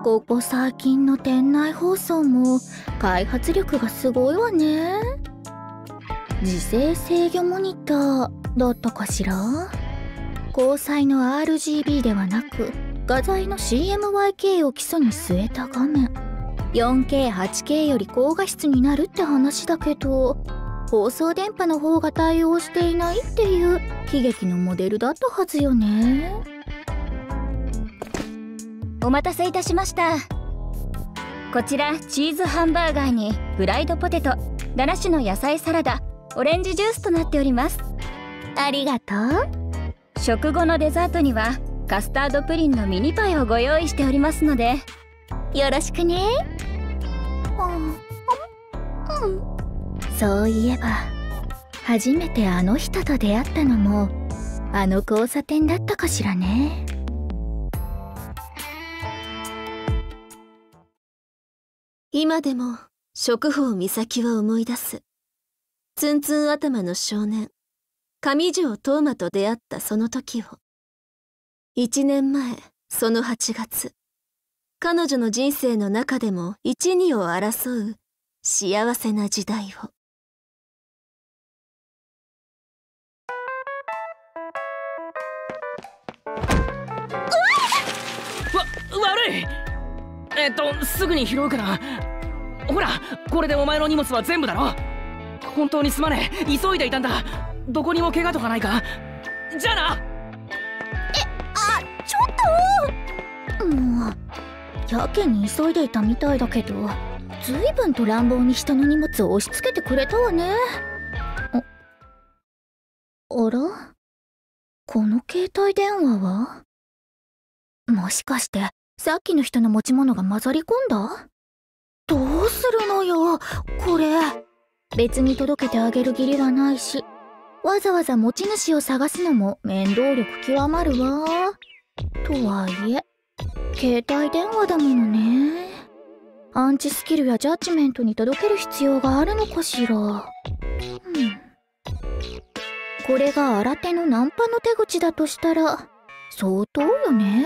ここ最近の店内放送も開発力がすごいわね。自制制御モニターだったかしら。高彩の RGB ではなく画材の CMYK を基礎に据えた画面。 4K8K より高画質になるって話だけど、放送電波の方が対応していないっていう悲劇のモデルだったはずよね。 お待たせいたしました。こちらチーズハンバーガーにフライドポテト、7種の野菜サラダ、オレンジジュースとなっております。 ありがとう。 食後のデザートにはカスタードプリンのミニパイをご用意しておりますのでよろしくね。そういえば初めてあの人と出会ったのもあの交差点だったかしらね。 今でも食宝美咲は思い出す。ツンツン頭の少年上条斗真と出会ったその時を。1年前その8月、彼女の人生の中でも一二を争う幸せな時代を。 悪い。すぐに拾うから。ほら、これでお前の荷物は全部だろ。本当にすまねえ、急いでいたんだ。どこにも怪我とかないか。じゃあな。 ちょっともうやけに急いでいたみたいだけど、ずいぶんと乱暴に人の荷物を押し付けてくれたわね。あら、この携帯電話はもしかしてさっきの人の持ち物が混ざり込んだ？どうするのよこれ。別に届けてあげる義理はないし、わざわざ持ち主を探すのも面倒力極まるわ。とはいえ携帯電話だものね。アンチスキルやジャッジメントに届ける必要があるのかしら。これが新手のナンパの手口だとしたら相当よね。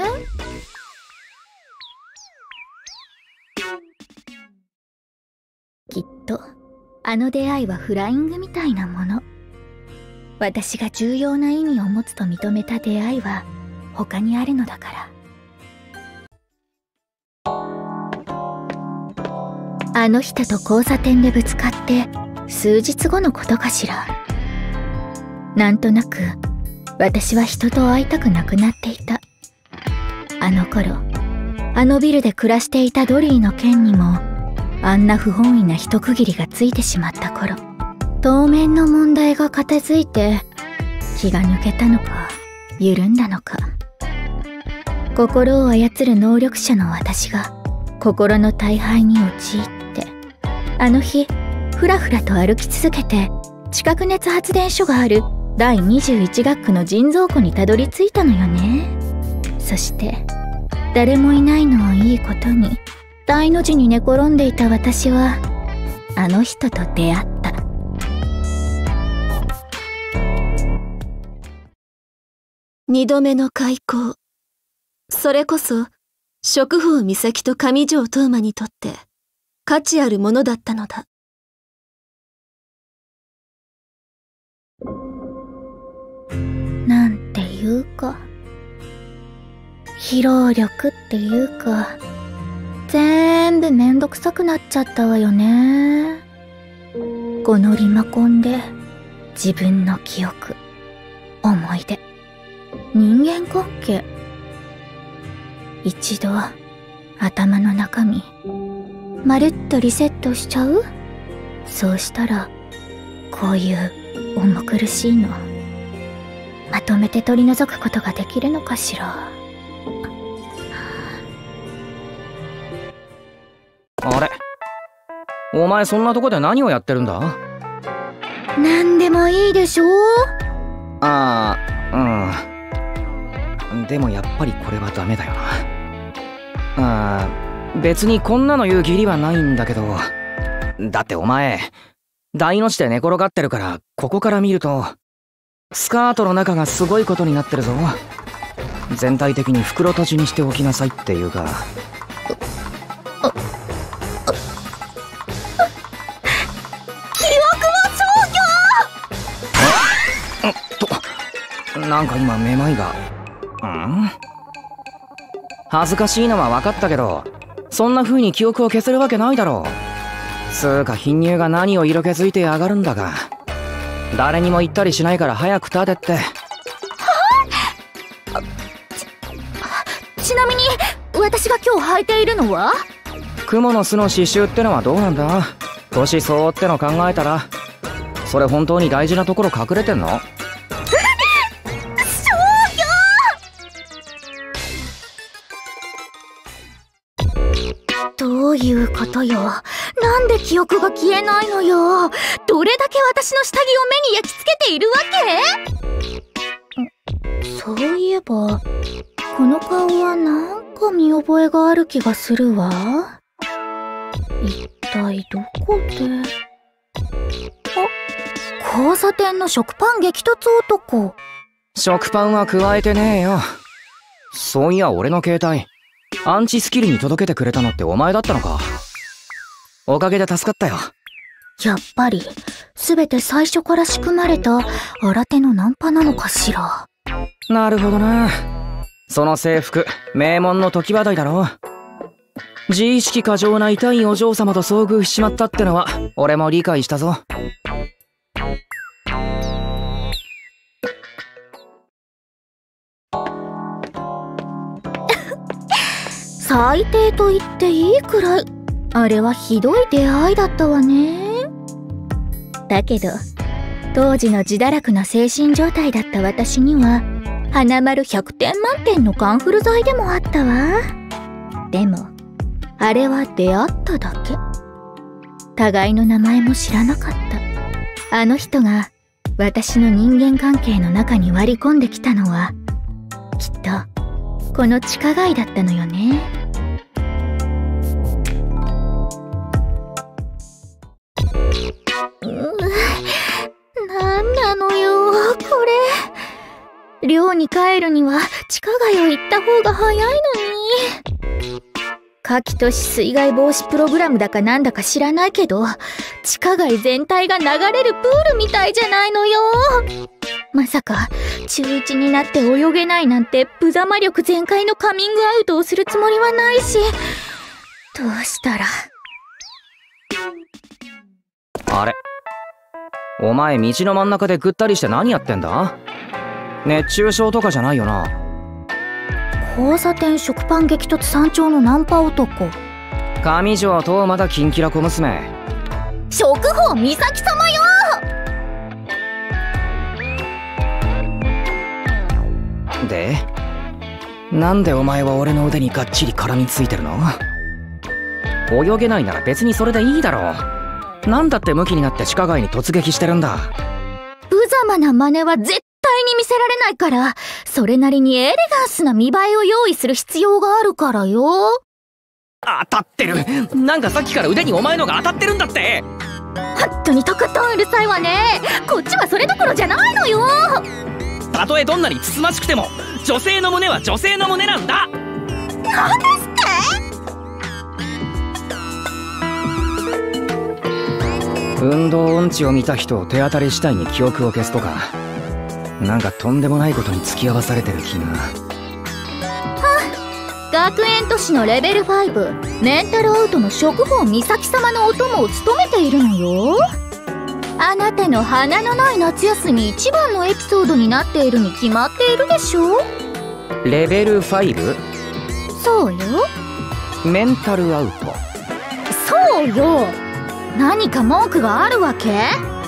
きっとあの出会いはフライングみたいなもの。私が重要な意味を持つと認めた出会いは他にあるのだから。あの人と交差点でぶつかって数日後のことかしら。なんとなく私は人と会いたくなくなっていた。あの頃あのビルで暮らしていたドリーの件にもあんな不本意な一区切りがついてしまった頃、当面の問題が片付いて気が抜けたのか緩んだのか。心を操る能力者の私が心の大敗に陥って、あの日ふらふらと歩き続けて地殻熱発電所がある第21学区の人造湖にたどり着いたのよね。そして誰もいないのをいいことに大の字に寝転んでいた私はあの人と出会った。 2度目の開口。それこそ食宝美咲と上条斗真にとって価値あるものだったのだ。 なんていうか疲労力っていうか全部めんどくさくなっちゃったわよね。このリモコンで自分の記憶、思い出、人間関係、一度頭の中身まるっとリセットしちゃう？そうしたらこういう重苦しいのまとめて取り除くことができるのかしら。 あれ、お前そんなとこで何をやってるんだ？ なんでもいいでしょ。 ああ、でもやっぱりこれはダメだよな。別にこんなの言う義理はないんだけど、だってお前大の字で寝転がってるから、ここから見るとスカートの中がすごいことになってるぞ。全体的に袋閉じにしておきなさいっていうか。 なんか今めまいが。恥ずかしいのは分かったけど、そんな風に記憶を消せるわけないだろう。つうか貧乳が何を色気づいてやがるんだか。誰にも言ったりしないから早く立てって。 ちなみに私が今日履いているのは蜘蛛の巣の刺繍ってのはどうなんだ。年相応っての考えたらそれ本当に大事なところ隠れてんの？ どういうことよ。なんで記憶が消えないのよ。どれだけ私の下着を目に焼き付けているわけ？そういえばこの顔はなんか見覚えがある気がするわ。一体どこで？交差点の食パン激突男。 食パンは加えてねえよ。そういや俺の携帯アンチスキルに届けてくれたのってお前だったのか。おかげで助かったよ。 やっぱり全て最初から仕組まれた新手のナンパなのかしら。 なるほどな。その制服名門の時話題だろ。自意識過剰な痛いお嬢様と遭遇しちまったってのは俺も理解したぞ。 最低と言っていいくらいあれはひどい出会いだったわね。だけど当時の自堕落な精神状態だった私には花丸100点満点のカンフル剤でもあったわ。でもあれは出会っただけ。互いの名前も知らなかった。あの人が私の人間関係の中に割り込んできたのはきっとこの地下街だったのよね。なんなのよこれ。寮に帰るには地下街を行った方が早いのに。夏季都市水害防止プログラムだかなんだか知らないけど地下街全体が流れるプールみたいじゃないのよ。まさか中1になって泳げないなんて無様力全開のカミングアウトをするつもりはないし、どうしたら。 あれ、お前道の真ん中でぐったりして何やってんだ？熱中症とかじゃないよな。 交差点食パン激突山頂のナンパ男。 上条とまだキンキラ小娘。 食宝美咲様よ。 で、なんでお前は俺の腕にがっちり絡みついてるの？泳げないなら別にそれでいいだろう。なんだってムキになって地下街に突撃してるんだ。 無様な真似は絶対に見せられないから、それなりにエレガンスな見栄えを用意する必要があるからよ。 当たってる。なんかさっきから腕にお前のが当たってるんだって。 本当にとことんうるさいわね。こっちはそれどころじゃないのよ。 たとえどんなにつつましくても女性の胸は女性の胸なんだ。 何ですって？ 運動音痴を見た人を手当たり次第に記憶を消すとか、なんかとんでもないことに付き合わされてる気が。 学園都市のレベル5メンタルアウトの食宝美咲様のお供を務めているのよ。あなたの花のない夏休み一番のエピソードになっているに決まっているでしょ。 レベル 5？ そうよ。 メンタルアウト。 そうよ。何か文句があるわけ？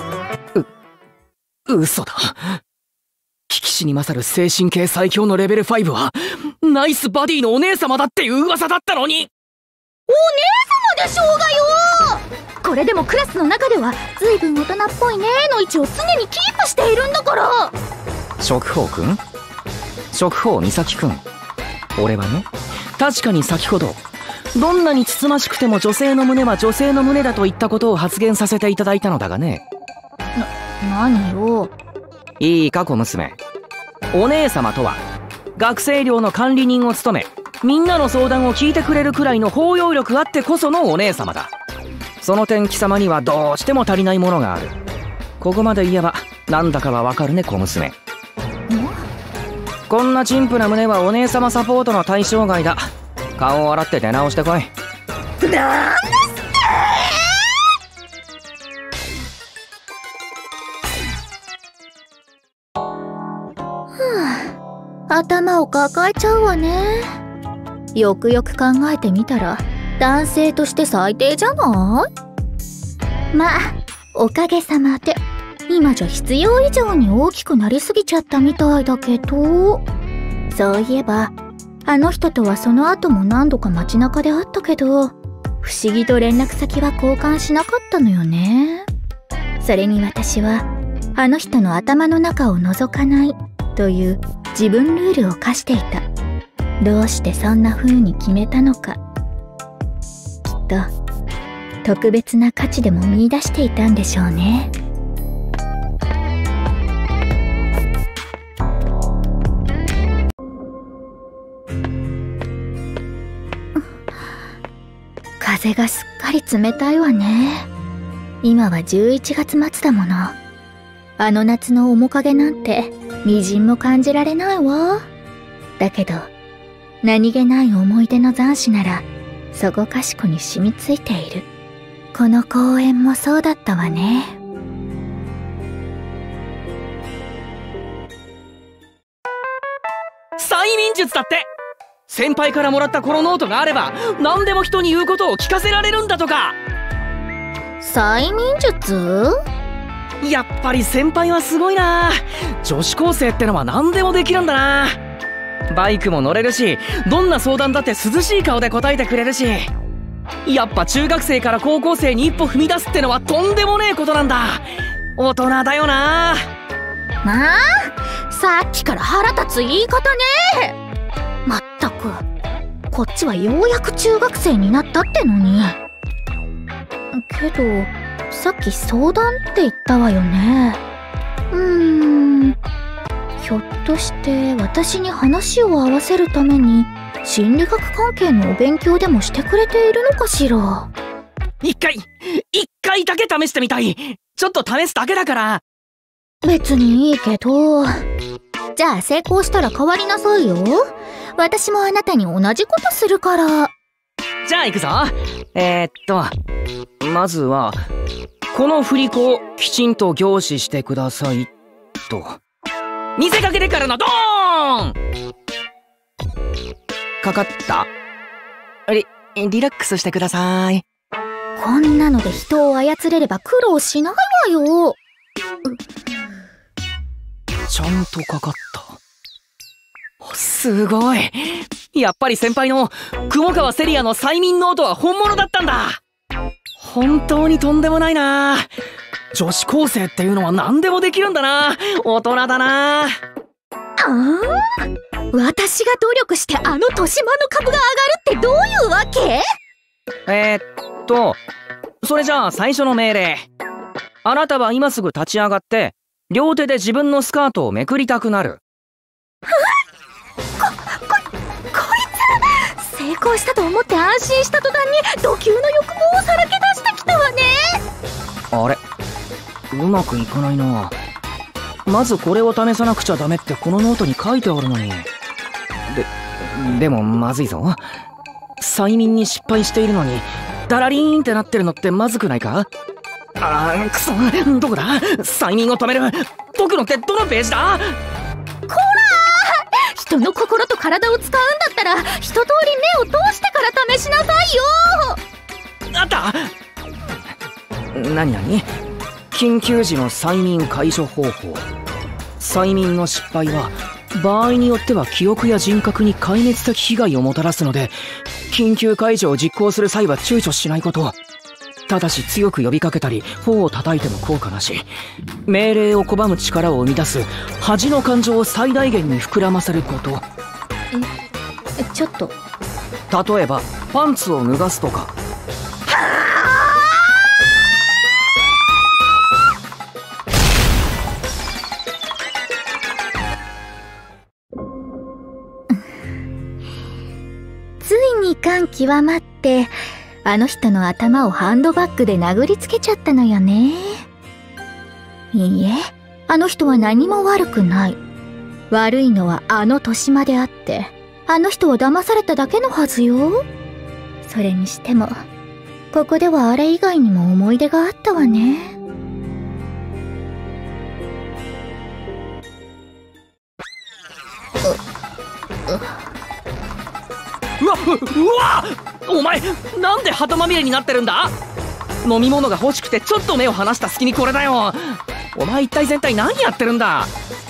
嘘だ。聞きしに勝る精神系最強のレベル5はナイスバディのお姉様だっていう噂だったのに。 お姉様でしょうがよ。これでもクラスの中では随分大人っぽいねの位置を常にキープしているんだから。 食宝くん？食宝美咲くん。俺はね、確かに先ほどどんなにつつましくても女性の胸は女性の胸だといったことを発言させていただいたのだがね。 何よ。 いいか小娘、お姉様とは学生寮の管理人を務めみんなの相談を聞いてくれるくらいの包容力あってこそのお姉様だ。その点貴様にはどうしても足りないものがある。ここまで言えばなんだかはわかるね小娘。 こんな陳腐な胸はお姉様サポートの対象外だ。顔を洗って出直してこい。 なんですって頭を抱えちゃうわね。よくよく考えてみたら男性として最低じゃない？まあおかげさまで今じゃ必要以上に大きくなりすぎちゃったみたいだけど、そういえばあの人とはその後も何度か街中で会ったけど、不思議と連絡先は交換しなかったのよね。それに私はあの人の頭の中を覗かないという自分ルールを課していた。どうしてそんな風に決めたのか。きっと特別な価値でも見出していたんでしょうね。風がすっかり冷たいわね。今は11月末だもの。あの夏の面影なんてみじんも感じられないわ。だけど何気ない思い出の残滓ならそこかしこに染みついている。この公園もそうだったわね。 催眠術だって。先輩からもらったこのノートがあれば何でも人に言うことを聞かせられるんだとか。 催眠術？ やっぱり先輩はすごいな。女子高生ってのは何でもできるんだな。バイクも乗れるし、どんな相談だって涼しい顔で答えてくれるし、やっぱ中学生から高校生に一歩踏み出すってのはとんでもねえことなんだ。大人だよな。 まあさっきから腹立つ言い方ね。まったくこっちはようやく中学生になったってのに。けどさっき相談って言ったわよね。ひょっとして私に話を合わせるために心理学関係のお勉強でもしてくれているのかしら。 一回だけ試してみたい。ちょっと試すだけだから。 別にいいけど。じゃあ成功したら代わりなさいよ。私もあなたに同じことするから。 じゃあ行くぞ。まずはこの振り子をきちんと凝視してくださいと。見せかけてからのドーン。かかった。リラックスしてください。 こんなので人を操れれば苦労しないわよ。 ちゃんとかかった。すごい。やっぱり先輩の雲川セリアの催眠ノートは本物だったんだ。本当にとんでもないな。女子高生っていうのは何でもできるんだな。大人だな。 私が努力してあの豊島の株が上がるってどういうわけ？ それじゃあ最初の命令。あなたは今すぐ立ち上がって両手で自分のスカートをめくりたくなる。 こいつ成功したと思って安心した途端に度級の欲望をさらけ出してきたわね。 あれ、うまくいかないな。まずこれを試さなくちゃダメってこのノートに書いてあるのに。でもまずいぞ。催眠に失敗しているのにダラリーンってなってるのってまずくないか？くそ、どこだ？催眠を止める。解くのってどのページだ？ こらー！人の心と体を使うんだったら一通り目を通してから試しなさいよ。 あった。何？緊急時の催眠解除方法。催眠の失敗は場合によっては記憶や人格に壊滅的被害をもたらすので、緊急解除を実行する際は躊躇しないこと。ただし強く呼びかけたり頬を叩いても効果なし。命令を拒む力を生み出す恥の感情を最大限に膨らませること。 ちょっと。 例えばパンツを脱がすとか。 ついに感極まってあの人の頭をハンドバッグで殴りつけちゃったのよね。いいえ、あの人は何も悪くない。 悪いのはあの年まであって、あの人を騙されただけのはずよ。それにしても、ここではあれ以外にも思い出があったわね。 うわお前なんで鳩まみれになってるんだ。飲み物が欲しくてちょっと目を離した隙にこれだよ。お前一体全体何やってるんだ。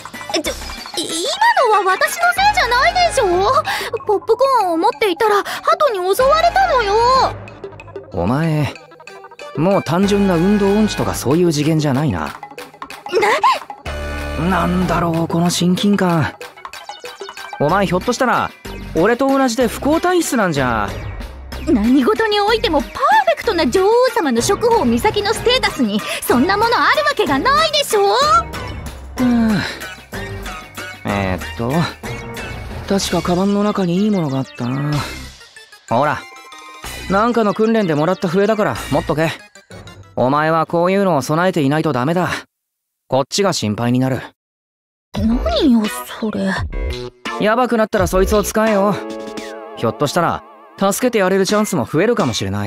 今のは私のせいじゃないでしょ。ポップコーンを持っていたら鳩に襲われたのよ。 お前もう単純な運動音痴とかそういう次元じゃないな。なんだろうこの親近感。お前ひょっとしたら俺と同じで不幸体質なんじゃ。 何事においてもパーフェクトな女王様の職宝岬のステータスにそんなものあるわけがないでしょ。 確かカバンの中にいいものがあったな。ほらなんかの訓練でもらった笛だから持っとけ。お前はこういうのを備えていないとダメだ。こっちが心配になる。 何よそれ。 やばくなったらそいつを使えよ。ひょっとしたら助けてやれるチャンスも増えるかもしれない。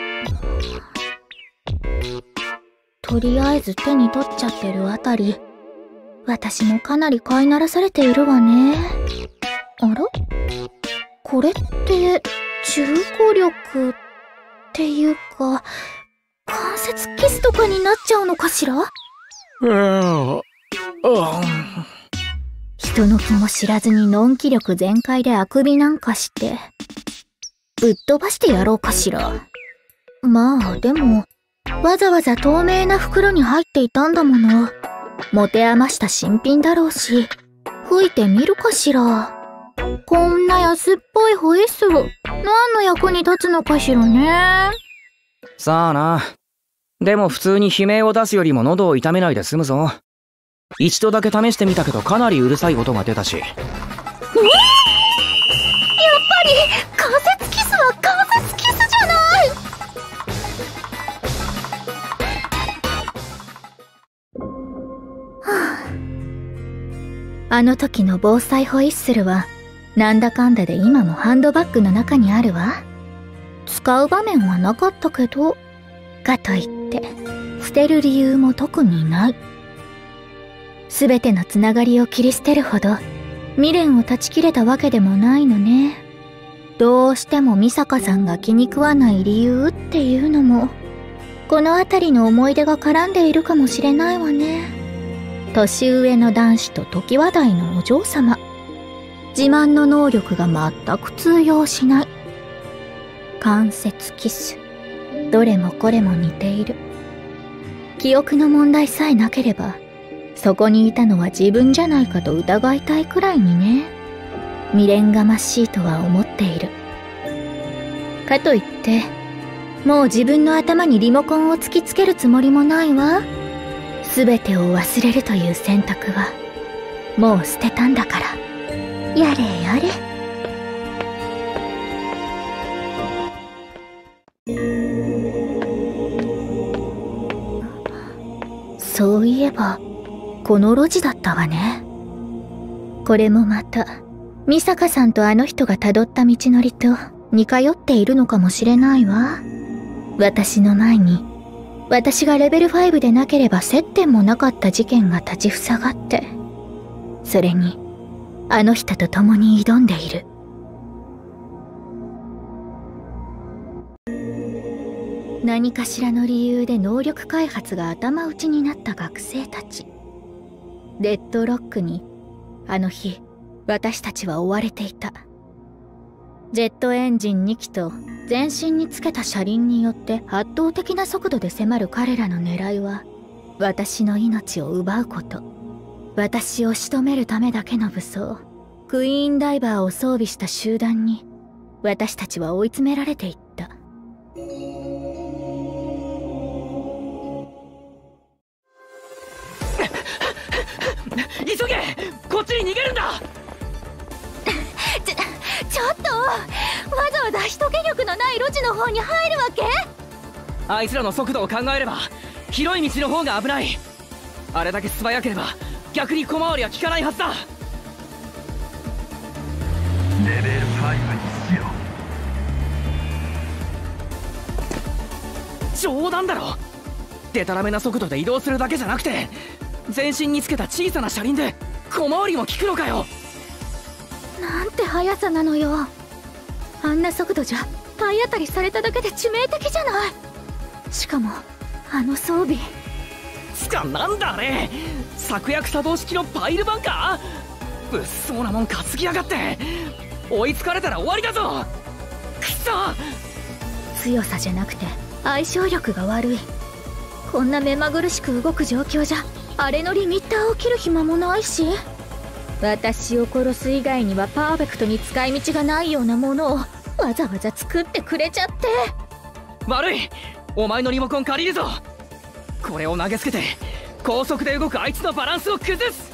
とりあえず手に取っちゃってるあたり、私もかなり飼いならされているわね。あら？これって重力力っていうか関節キスとかになっちゃうのかしら。人の気も知らずにのんき力全開であくびなんかしてぶっ飛ばしてやろうかしら。まあでもわざわざ透明な袋に入っていたんだもの。持て余した新品だろうし吹いてみるかしら。こんな安っぽいホイッスル何の役に立つのかしらね。 さあな。でも普通に悲鳴を出すよりも喉を痛めないで済むぞ。一度だけ試してみたけどかなりうるさい音が出たし。やっぱり関節キスは関節キスじゃない。あの時の防災ホイッスルはなんだかんだで今もハンドバッグの中にあるわ。使う場面はなかったけど、かといって捨てる理由も特にない。すべてのつながりを切り捨てるほど未練を断ち切れたわけでもないのね。どうしても美坂さんが気に食わない理由っていうのもこの辺りの思い出が絡んでいるかもしれないわね。年上の男子と常盤台のお嬢様。自慢の能力が全く通用しない。関節キス。どれもこれも似ている。記憶の問題さえなければそこにいたのは自分じゃないかと疑いたいくらいにね。未練がましいとは思っている。かといってもう自分の頭にリモコンを突きつけるつもりもないわ。全てを忘れるという選択はもう捨てたんだから。やれやれ。そういえばこの路地だったわね。これもまた美坂さんとあの人がたどった道のりと似通っているのかもしれないわ。私の前に私がレベル5でなければ接点もなかった事件が立ちふさがって、それにあの人と共に挑んでいる。何かしらの理由で能力開発が頭打ちになった学生たち。デッドロックにあの日私たちは追われていた。ジェットエンジン2機と全身につけた車輪によって圧倒的な速度で迫る彼らの狙いは私の命を奪うこと。私を仕留めるためだけの武装クイーンダイバーを装備した集団に私たちは追い詰められていった。 急げ、こっちに逃げるんだ。 ちょっとわざわざ人気力のない路地の方に入るわけ？ あいつらの速度を考えれば広い道の方が危ない。あれだけ素早ければ逆に小回りは効かないはずだ。 レベル5にしよう。冗談だろ。デタラメな速度で移動するだけじゃなくて、全身につけた小さな車輪で小回りも効くのかよ。 なんて速さなのよ。あんな速度じゃ体当たりされただけで致命的じゃない。しかもあの装備。 つかなんだあれ、策略作動式のパイルバンカー。物騒なもん担ぎやがって。追いつかれたら終わりだぞ。くそ。 強さじゃなくて相性力が悪い。こんな目まぐるしく動く状況じゃあれのリミッターを切る暇もないし、私を殺す以外にはパーフェクトに使い道がないようなものをわざわざ作ってくれちゃって。 悪い、お前のリモコン借りるぞ。これを投げつけて高速で動くあいつのバランスを崩す。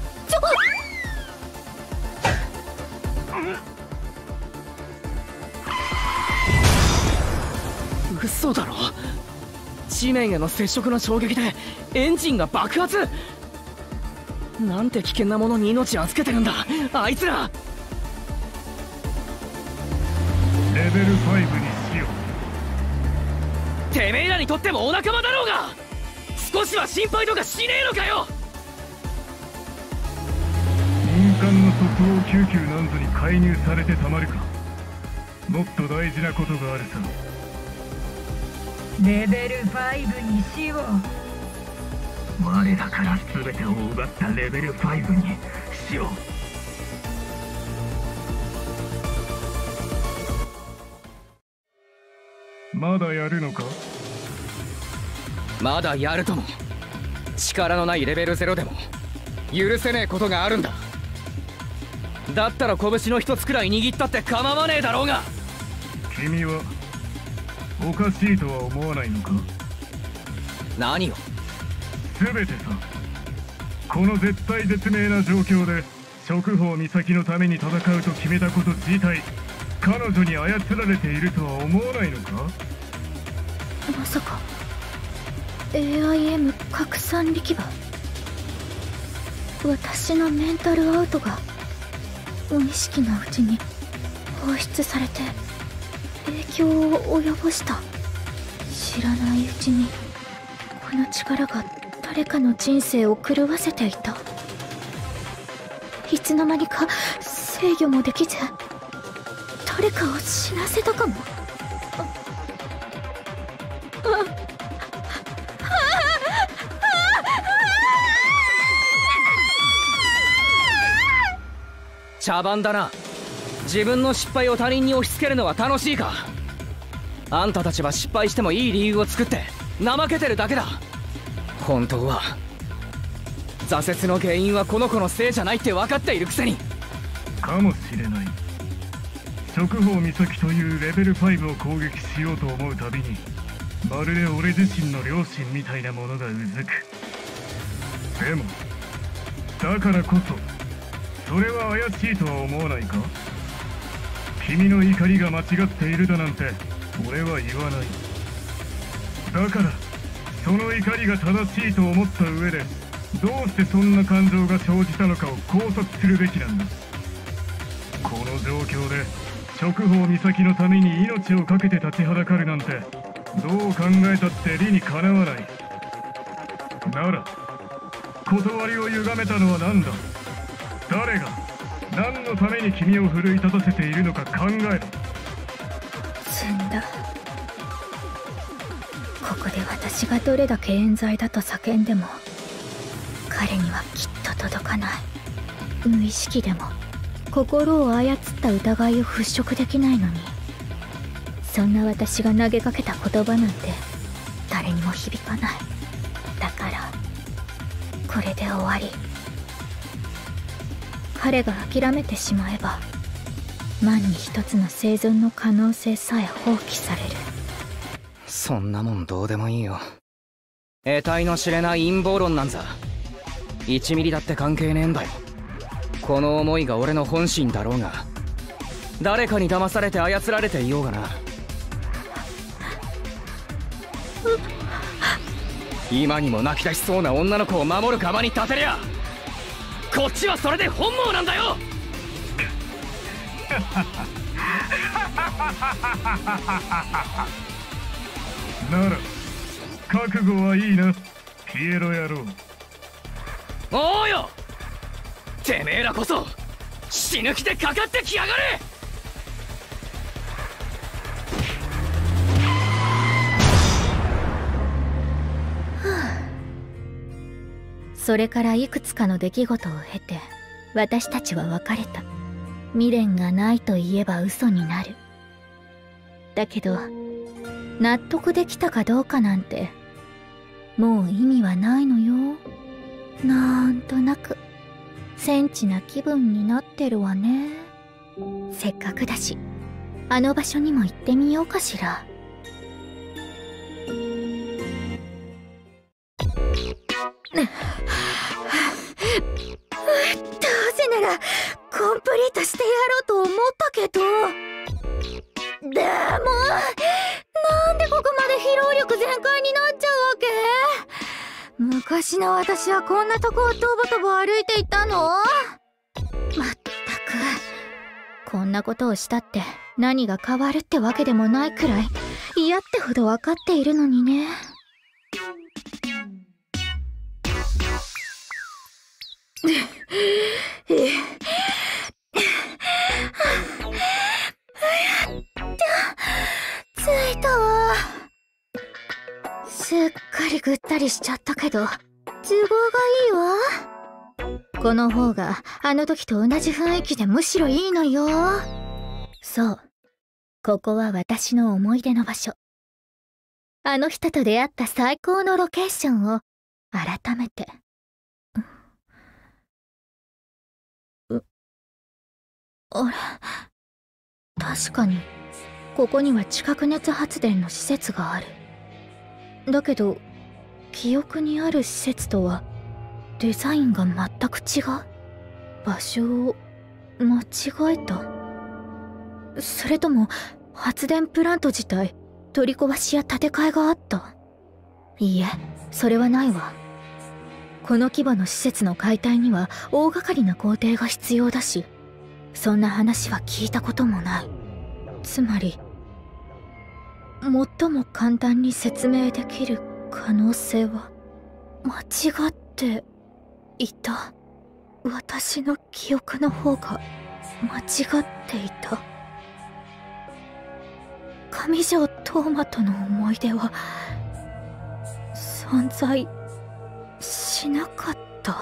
嘘だろ。地面への接触の衝撃でエンジンが爆発。なんて危険なものに命預けてるんだあいつら。 レベル5にしよう。 てめえらにとってもお仲間だろうが、少しは心配とかしねえのかよ。 民間の即応救急なんぞに介入されてたまるか。もっと大事なことがあるさ。 レベル5にしよう。 我らから全てを奪ったレベル5にしよう。まだやるのか。 まだやるとも。力のないレベル0でも許せねえことがあるんだ。だったら拳の一つくらい握ったって構わねえだろうが。 君はおかしいとは思わないのか。 何を。 全てさ。この絶対絶命な状況で職法岬のために戦うと決めたこと自体、彼女に操られているとは思わないのか。 まさか AIM 拡散力場。私のメンタルアウトが無意識のうちに放出されて影響を及ぼした。知らないうちにこの力が誰かの人生を狂わせていた。いつの間にか制御もできず誰かを死なせたかも。 茶番だな。自分の失敗を他人に押し付けるのは楽しいか。あんたたちは失敗してもいい理由を作って怠けてるだけだ。本当は挫折の原因はこの子のせいじゃないって分かっているくせに。 かもしれない。職法岬というレベル5を攻撃しようと思うたびに、まるで俺自身の良心みたいなものがうずく。でもだからこそそれは怪しいとは思わないか。君の怒りが間違っているだなんて俺は言わない。だからその怒りが正しいと思った上で、どうしてそんな感情が生じたのかを考察するべきなんだ。この状況で職法岬のために命を懸けて立ちはだかるなんて、どう考えたって理にかなわない。なら断りを歪めたのは何だ。誰が何のために君を奮い立たせているのか考えろ。 積んだ。ここで私がどれだけ冤罪だと叫んでも彼にはきっと届かない。無意識でも心を操った疑いを払拭できないのに、そんな私が投げかけた言葉なんて誰にも響かない。だからこれで終わり。彼が諦めてしまえば万に一つの生存の可能性さえ放棄される。 そんなもんどうでもいいよ。得体の知れない陰謀論なんざ1ミリだって関係ねえんだよ。この思いが俺の本心だろうが、誰かに騙されて操られていようがな。今にも泣き出しそうな女の子を守る側に立てりゃこっちはそれで本望なんだよ。 なら覚悟はいいな、ピエロ野郎。 おうよ、てめえらこそ死ぬ気でかかってきやがれ。 それからいくつかの出来事を経て私たちは別れた。未練がないと言えば嘘になる。だけど納得できたかどうかなんてもう意味はないのよ。なんとなくセンチな気分になってるわね。せっかくだしあの場所にも行ってみようかしら。どうせならコンプリートしてやろうと思ったけど、でもなんでここまで疲労力全開になっちゃうわけ？昔の私はこんなとこをとぼとぼ歩いていたの？まったくこんなことをしたって何が変わるってわけでもないくらい嫌ってほど分かっているのにね。着いたわ。すっかりぐったりしちゃったけど都合がいいわ。この方があの時と同じ雰囲気でむしろいいのよ。そう、ここは私の思い出の場所。あの人と出会った最高のロケーションを改めて。あれ、確かにここには地殻熱発電の施設がある。だけど記憶にある施設とはデザインが全く違う。場所を間違えた？それとも発電プラント自体取り壊しや建て替えがあった？いいえ、それはないわ。この規模の施設の解体には大掛かりな工程が必要だし、そんな話は聞いたこともない。つまり最も簡単に説明できる可能性は間違っていた。私の記憶の方が間違っていた。上条トーマとの思い出は存在しなかった。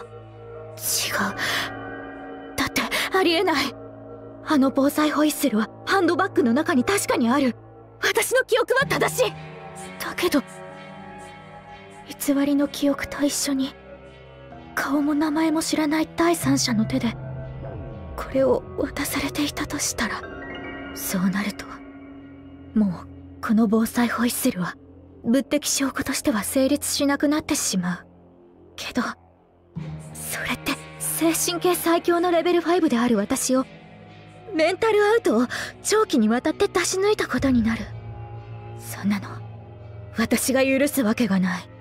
違う。だってありえない。あの防災ホイッスルはハンドバッグの中に確かにある。私の記憶は正しい。だけど偽りの記憶と一緒に顔も名前も知らない第三者の手でこれを渡されていたとしたら、そうなるともうこの防災ホイッスルは物的証拠としては成立しなくなってしまう。けどそれって精神系最強のレベル5である私を、メンタルアウトを長期にわたって出し抜いたことになる。そんなの私が許すわけがない。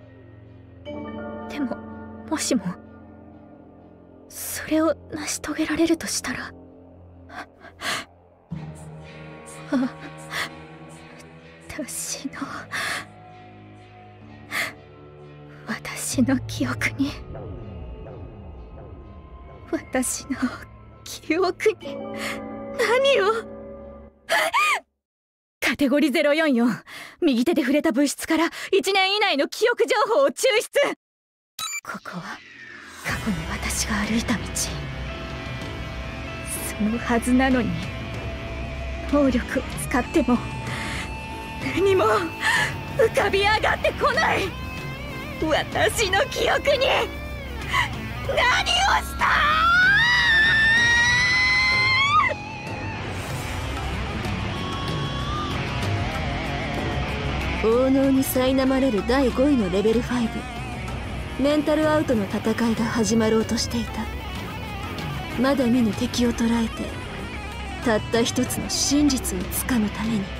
でももしもそれを成し遂げられるとしたら、私の記憶に何をカテゴリー044、右手で触れた物質から1年以内の記憶情報を抽出。ここは過去に私が歩いた道。そのはずなのに能力を使っても何も浮かび上がってこない。私の記憶に何をした？ 王能に苛まれる第5位のレベル5、メンタルアウトの戦いが始まろうとしていた。まだ見ぬ敵を捕らえてたった一つの真実をつかむために。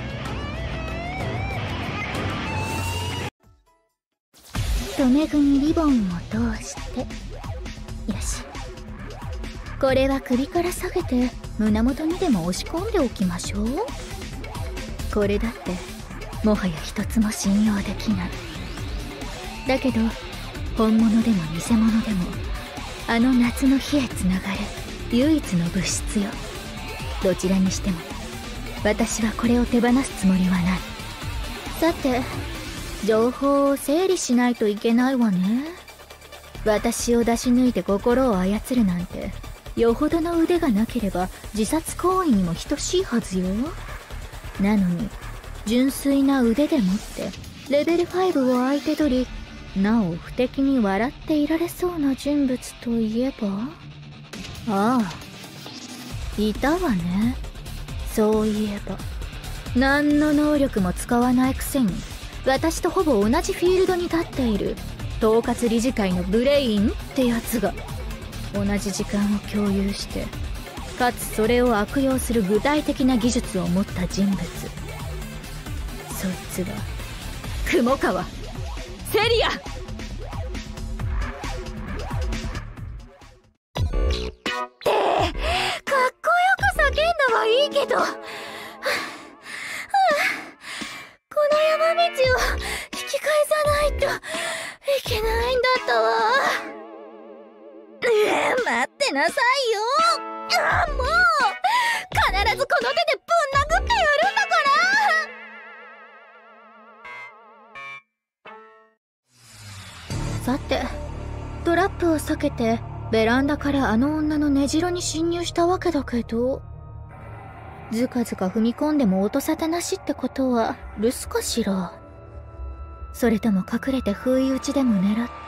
留め具にリボンを通して、よし、これは首から下げて胸元にでも押し込んでおきましょう。これだってもはや一つも信用できない。だけど本物でも偽物でもあの夏の日へつながる唯一の物質よ。どちらにしても私はこれを手放すつもりはない。さて、情報を整理しないといけないわね。私を出し抜いて心を操るなんてよほどの腕がなければ自殺行為にも等しいはずよ。なのに純粋な腕でもってレベル5を相手取り、なお不敵に笑っていられそうな人物といえば、ああ、いたわね。そういえば何の能力も使わないくせに私とほぼ同じフィールドに立っている統括理事会のブレインってやつが、同じ時間を共有してかつそれを悪用する具体的な技術を持った人物。そいつは雲川セリア。いいけど、この山道を引き返さないといけないんだったわ。待ってなさいよ。もう必ずこの手でぶん殴ってやるんだから。さて、トラップを避けてベランダからあの女の根城に侵入したわけだけど、ずかずか踏み込んでも音沙汰なしってことは留守かしら。それとも隠れて不意打ちでも狙って。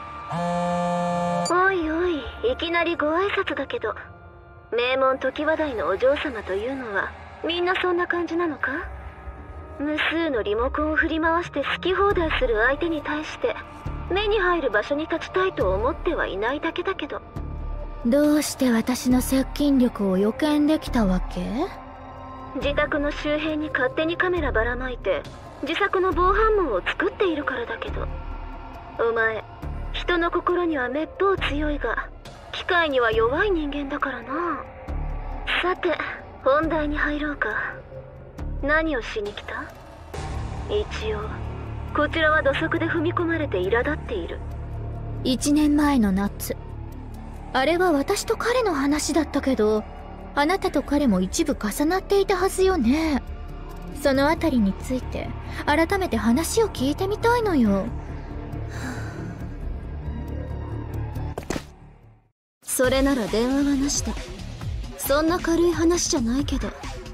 おいおい、いきなりご挨拶だけど、名門常盤台のお嬢様というのはみんなそんな感じなのか？無数のリモコンを振り回して好き放題する相手に対して目に入る場所に立ちたいと思ってはいないだけだけど。 どうして私の接近力を予見できたわけ？ 自宅の周辺に勝手にカメラばらまいて自作の防犯網を作っているからだけど。お前、人の心にはめっぽう強いが機械には弱い人間だからな。さて、本題に入ろうか。何をしに来た？一応こちらは土足で踏み込まれて苛立っている。 1年前の夏、あれは私と彼の話だったけど、あなたと彼も一部重なっていたはずよね。そのあたりについて改めて話を聞いてみたいのよ。 それなら電話はなしだ。そんな軽い話じゃないけど。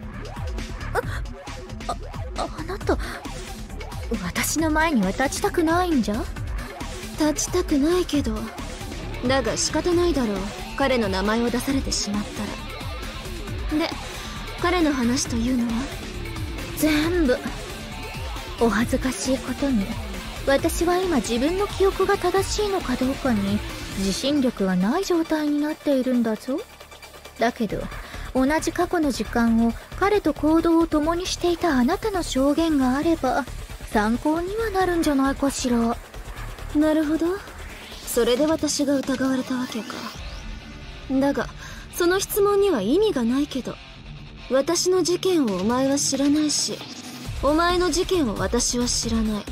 あなた、私の前には立ちたくないんじゃ？ 立ちたくないけど、だが仕方ないだろう。彼の名前を出されてしまったら。で、彼の話というのは？ 全部。お恥ずかしいことに、私は今自分の記憶が正しいのかどうかに自信力がない状態になっているんだぞ。だけど同じ過去の時間を彼と行動を共にしていたあなたの証言があれば参考にはなるんじゃないかしら。 なるほど。それで私が疑われたわけか。だがその質問には意味がないけど、私の事件をお前は知らないし、お前の事件を私は知らない。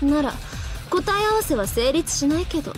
なら答え合わせは成立しないけど。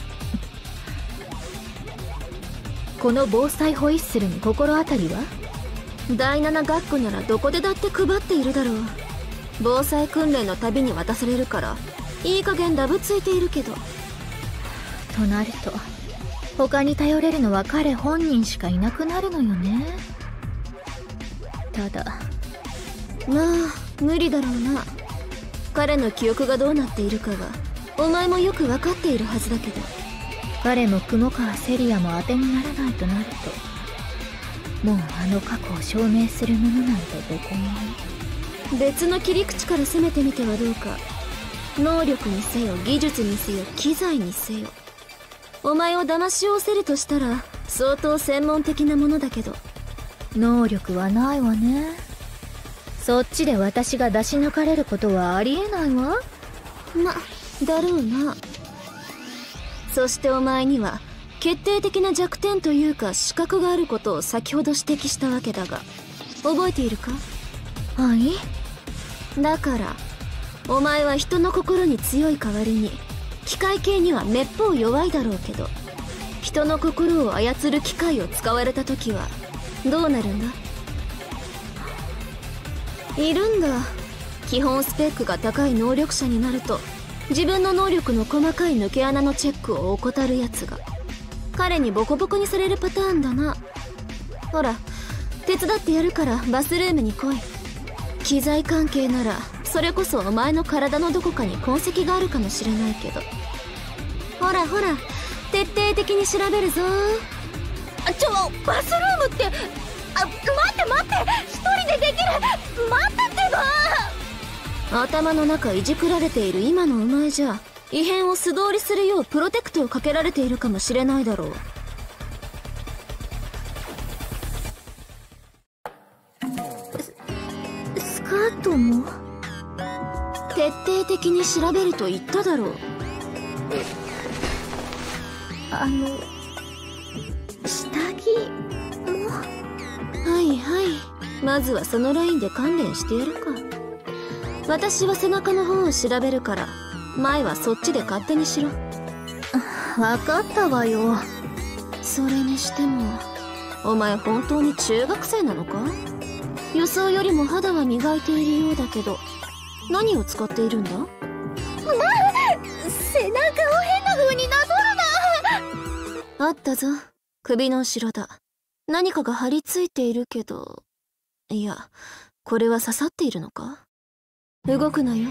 この防災ホイッスルに心当たりは？ 第7学区ならどこでだって配っているだろう。防災訓練のたびに渡されるからいい加減ダブついているけど。 となると他に頼れるのは彼本人しかいなくなるのよね。ただまあ無理だろうな。彼の記憶がどうなっているかはお前もよく分かっているはずだけど。 彼も雲川セリアも当てにならないとなると、もうあの過去を証明するものなんてどこにも。 別の切り口から攻めてみてはどうか。能力にせよ技術にせよ機材にせよ、お前を騙し寄せるとしたら相当専門的なものだけど。 能力はないわね。そっちで私が出し抜かれることはありえないわ。 だろうな。そしてお前には決定的な弱点というか資格があることを先ほど指摘したわけだが、覚えているか？ はい。 だからお前は人の心に強い代わりに機械系にはめっぽう弱いだろうけど、人の心を操る機械を使われた時はどうなるんだ？いるんだ。基本スペックが高い能力者になると自分の能力の細かい抜け穴のチェックを怠るやつが。彼にボコボコにされるパターンだな。ほら、手伝ってやるからバスルームに来い。機材関係ならそれこそお前の体のどこかに痕跡があるかもしれないけど。ほらほら、徹底的に調べるぞ。 バスルームって、待って待って、一人でできる。待ってってば。 頭の中いじくられている今のお前じゃ異変を素通りするようプロテクトをかけられているかもしれないだろう。 スカートも？ 徹底的に調べると言っただろう。 下着も？ はいはい、まずはそのラインで勘弁してやるか。私は背中の方を調べるから前はそっちで勝手にしろ。 わかったわよ。 それにしてもお前本当に中学生なのか？予想よりも肌は磨いているようだけど何を使っているんだ？ 背中を変な風になぞるな。 あったぞ、首の後ろだ。何かが張り付いているけど、いや、これは刺さっているのか？動くなよ。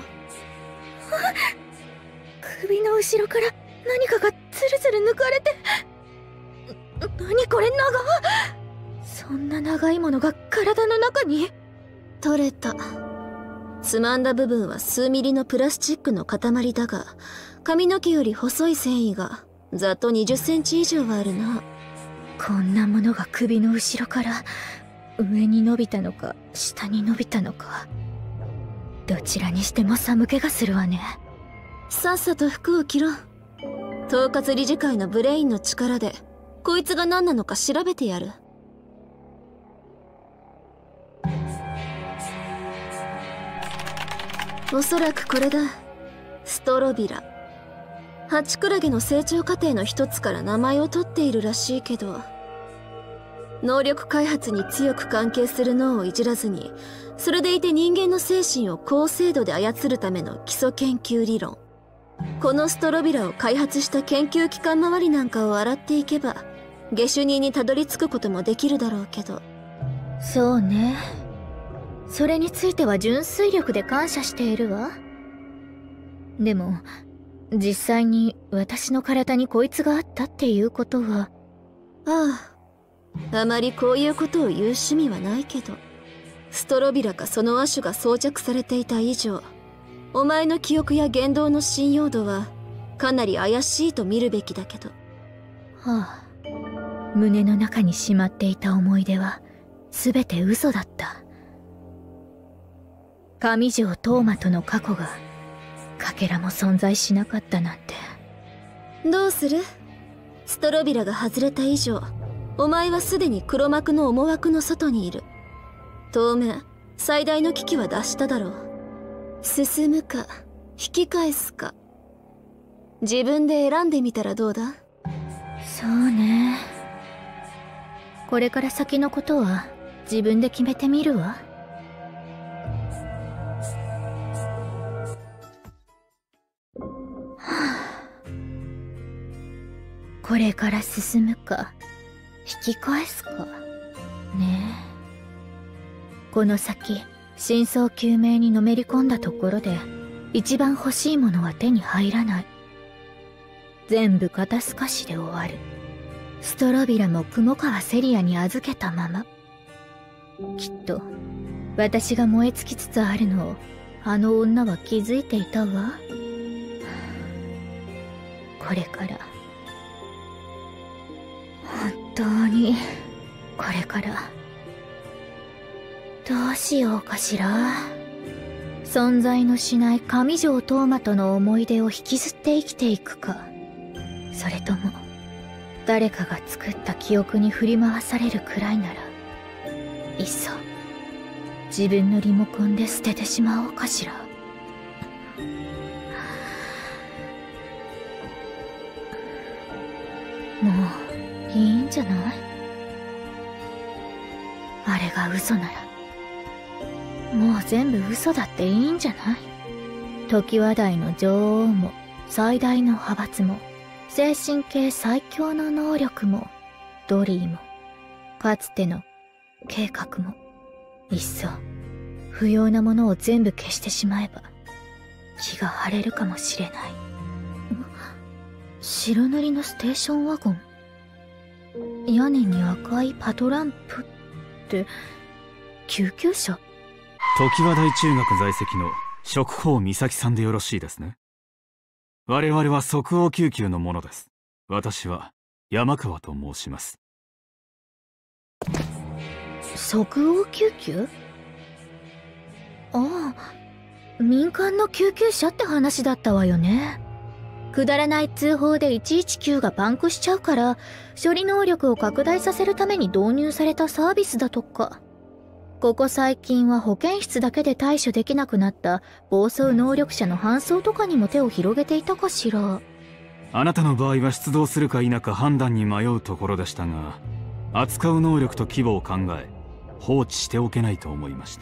首の後ろから何かがズルズル抜かれて。何これ、そんな長いものが体の中に？ 取れた。つまんだ部分は数ミリのプラスチックの塊だが、髪の毛より細い繊維がざっと20センチ以上はあるな。 こんなものが首の後ろから上に伸びたのか下に伸びたのか、どちらにしても寒気がするわね。 さっさと服を着ろ。統括理事会のブレインの力でこいつが何なのか調べてやる。おそらくこれだ。ストロビラ。ハチクラゲの成長過程の一つから名前を取っているらしいけど、能力開発に強く関係する脳をいじらずに、それでいて人間の精神を高精度で操るための基礎研究理論。このストロビラを開発した研究機関周りなんかを洗っていけば下手人にたどり着くこともできるだろうけど。 そうね。それについては純粋力で感謝しているわ。でも実際に私の体にこいつがあったっていうことは。 ああまりこういうことを言う趣味はないけど、ストロビラかその亜種が装着されていた以上、お前の記憶や言動の信用度はかなり怪しいと見るべきだけど。 はあ、胸の中にしまっていた思い出は全て嘘だった。上条トーマとの過去がかけらも存在しなかったなんて。 どうする？ストロビラが外れた以上、お前はすでに黒幕の思惑の外にいる。当面最大の危機は脱しただろう。進むか引き返すか、自分で選んでみたらどうだ？ そうね。これから先のことは自分で決めてみるわ。これから進むか引き返すかねえ。この先真相究明にのめり込んだところで一番欲しいものは手に入らない。全部肩透かしで終わる。ストロビラも雲川セリアに預けたまま。きっと私が燃え尽きつつあるのをあの女は気づいていたわ。これから本当にこれからどうしようかしら。存在のしない上条トーマとの思い出を引きずって生きていくか、それとも誰かが作った記憶に振り回されるくらいなら、いっそ自分のリモコンで捨ててしまおうかしら。もういいんじゃない？あれが嘘ならもう全部嘘だっていいんじゃない？常盤台の女王も最大の派閥も精神系最強の能力もドリーもかつての計画もいっそ不要なものを全部消してしまえば気が晴れるかもしれない。白塗りのステーションワゴン、屋根に赤いパトランプって救急車？ 常盤台中学在籍の食宝美咲さんでよろしいですね。我々は即応救急の者です。私は山川と申します。 即応救急？ああ、民間の救急車って話だったわよね。くだらない通報で119がパンクしちゃうから処理能力を拡大させるために導入されたサービスだとか。ここ最近は保健室だけで対処できなくなった暴走能力者の搬送とかにも手を広げていたかしら。 あなたの場合は出動するか否か判断に迷うところでしたが、扱う能力と規模を考え放置しておけないと思いまして。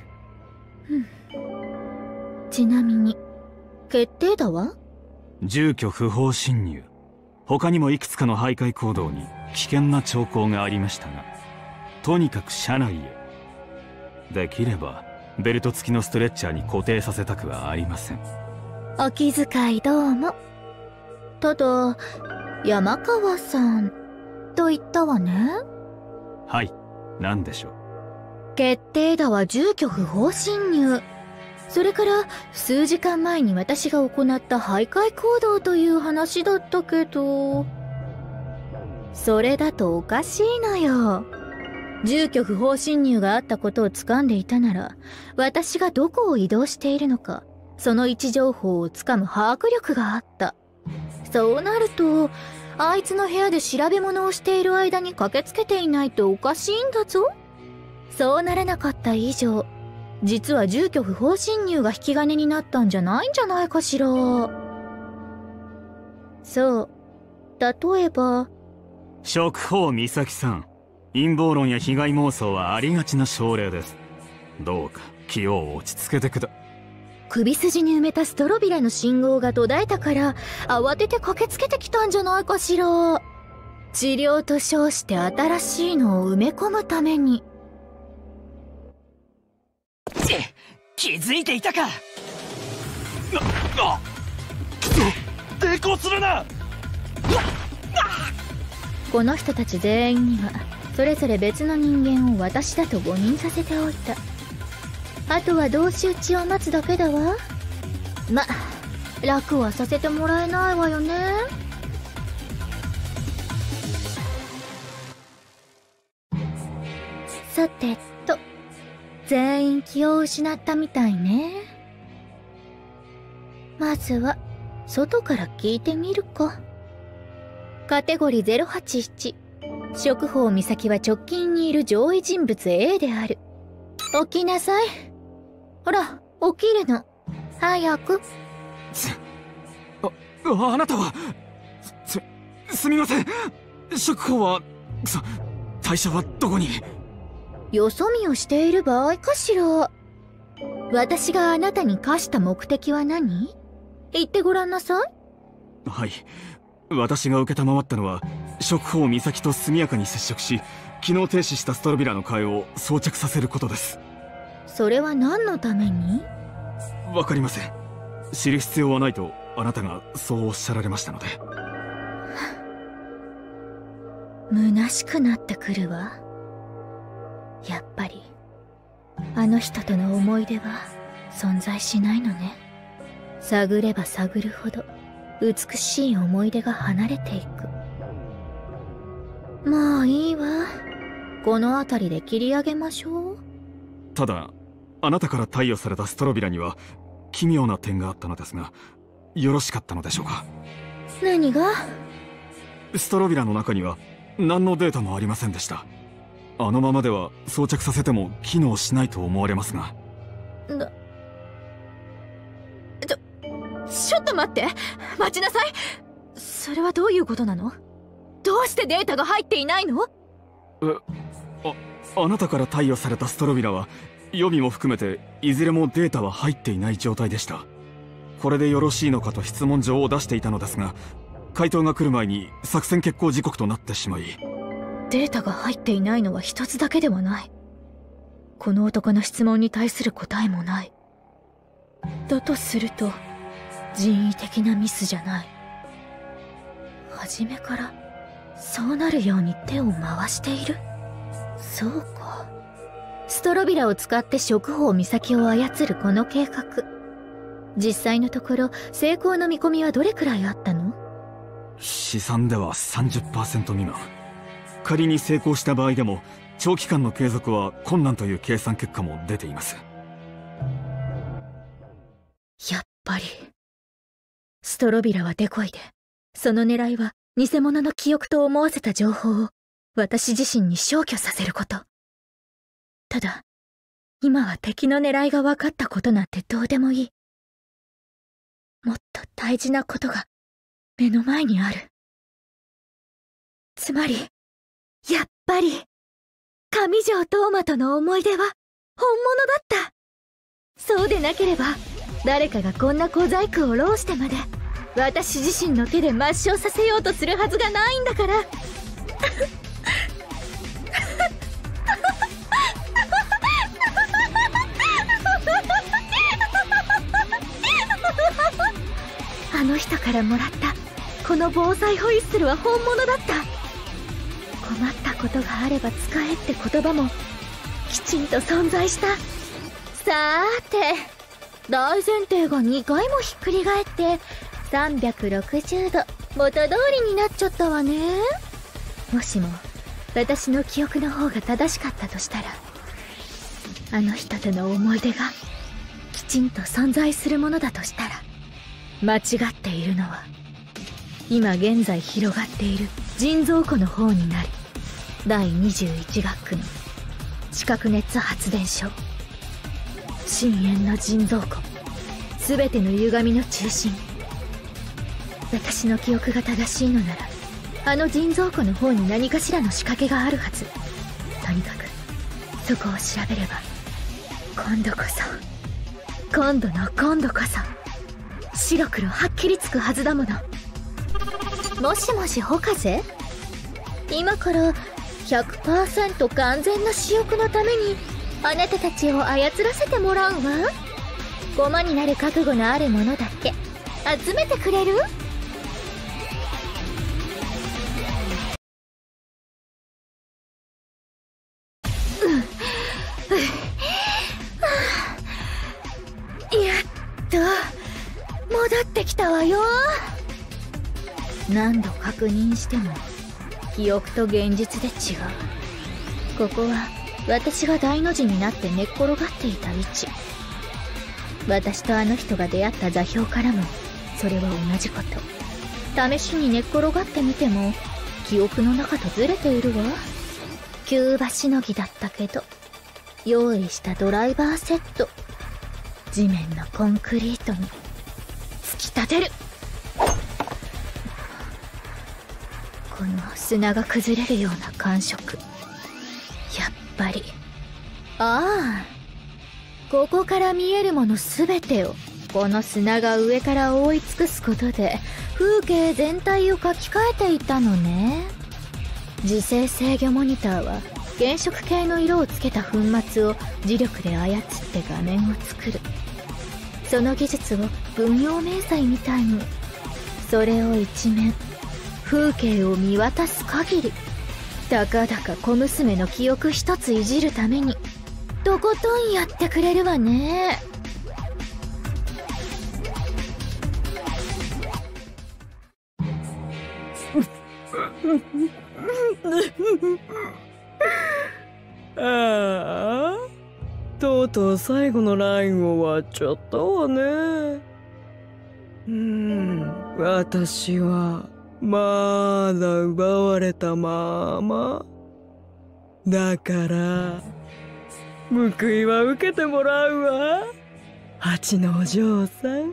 ちなみに決定打は？ 住居不法侵入、他にもいくつかの徘徊行動に危険な兆候がありましたが、とにかく車内へ。できればベルト付きのストレッチャーに固定させたくはありません。 お気遣いどうも。ただ山川さんと言ったわね。 はい、何でしょう。 決定打は住居不法侵入、それから数時間前に私が行った徘徊行動という話だったけど、それだとおかしいのよ。住居不法侵入があったことを掴んでいたなら、私がどこを移動しているのか、その位置情報をつかむ把握力があった。そうなると、あいつの部屋で調べ物をしている間に駆けつけていないとおかしいんだぞ。そうならなかった以上、実は住居不法侵入が引き金になったんじゃないんじゃないかしら。そう、例えば食宝美咲さん、陰謀論や被害妄想はありがちな症例です。どうか気を落ち着けてくだ。 首筋に埋めたストロビラの信号が途絶えたから慌てて駆けつけてきたんじゃないかしら。治療と称して新しいのを埋め込むために。 気づいていたか。抵抗するな。 この人たち全員にはそれぞれ別の人間を私だと誤認させておいた。あとは同士討ちを待つだけだわ。ま、楽はさせてもらえないわよね。さてと、全員気を失ったみたいね。まずは外から聞いてみるか。カテゴリー081、食宝美咲は直近にいる上位人物 A である。起きなさい。ほら、起きるの。早く。 あなたはすみません。食宝は対象はどこに？ よそ見をしている場合かしら。私があなたに課した目的は何？言ってごらんなさい。 はい、私が承ったのは食宝美咲と速やかに接触し、機能停止したストロビラの替えを装着させることです。 それは何のために？ わかりません。知る必要はないとあなたがそうおっしゃられましたので。 虚しくなってくるわ。やっぱりあの人との思い出は存在しないのね。探れば探るほど美しい思い出が離れていく。もういいわ。この辺りで切り上げましょう。 ただあなたから貸与されたストロビラには奇妙な点があったのですが、よろしかったのでしょうか？ 何が？ ストロビラの中には何のデータもありませんでした。あのままでは装着させても機能しないと思われますが。 ちょっと待って、待ちなさい。それはどういうことなの？どうしてデータが入っていないの？ あなたから貸与されたストロビラは予備も含めていずれもデータは入っていない状態でした。これでよろしいのかと質問状を出していたのですが、回答が来る前に作戦決行時刻となってしまい。 データが入っていないのは一つだけではない。この男の質問に対する答えもない。だとすると人為的なミスじゃない。初めからそうなるように手を回している。そうか。ストロビラを使って触法岬を操るこの計画、実際のところ成功の見込みはどれくらいあったの？ 試算では 30% 未満。仮に成功した場合でも長期間の継続は困難という計算結果も出ています。 やっぱりストロビラはデコイで、その狙いは偽物の記憶と思わせた情報を私自身に消去させること。ただ今は敵の狙いが分かったことなんてどうでもいい。もっと大事なことが目の前にある。つまりやっぱり上条トーマとの思い出は本物だった。そうでなければ誰かがこんな小細工を弄してまで私自身の手で抹消させようとするはずがないんだから。あの人からもらったこの防災ホイッスルは本物だった。困ったことがあれば使えって言葉もきちんと存在した。さーて、大前提が2回もひっくり返って360度元通りになっちゃったわね。もしも私の記憶の方が正しかったとしたら、あの人との思い出がきちんと存在するものだとしたら、間違っているのは今現在広がっている人造湖の方になる。第21学区の地殻熱発電所、深淵の人造湖、全ての歪みの中心。私の記憶が正しいのなら、あの人造湖の方に何かしらの仕掛けがあるはず。とにかくそこを調べれば、今度こそ白黒はっきりつくはずだもの。もしもしホカゼ、今から100% 完全な私欲のためにあなたたちを操らせてもらうわ。駒になる覚悟のあるものだけ集めてくれる？やっと戻ってきたわよ。何度確認しても記憶と現実で違う。ここは私が大の字になって寝っ転がっていた位置。私とあの人が出会った座標からもそれは同じこと。試しに寝っ転がってみても記憶の中とずれているわ。キューバしのぎだったけど、用意したドライバーセット、地面のコンクリートに突き立てる。この砂が崩れるような感触、やっぱり。ああ、ここから見えるもの全てをこの砂が上から覆い尽くすことで風景全体を書き換えていたのね。磁性制御モニターは原色系の色をつけた粉末を磁力で操って画面を作る。その技術を軍用迷彩みたいに、それを一面風景を見渡す限り、たかだか小娘の記憶一ついじるためにとことんやってくれるわね。 ああ、とうとう最後のライン終わっちゃったわね。私はまだ奪われたまま。だから報いは受けてもらうわ、蜂のお嬢さん。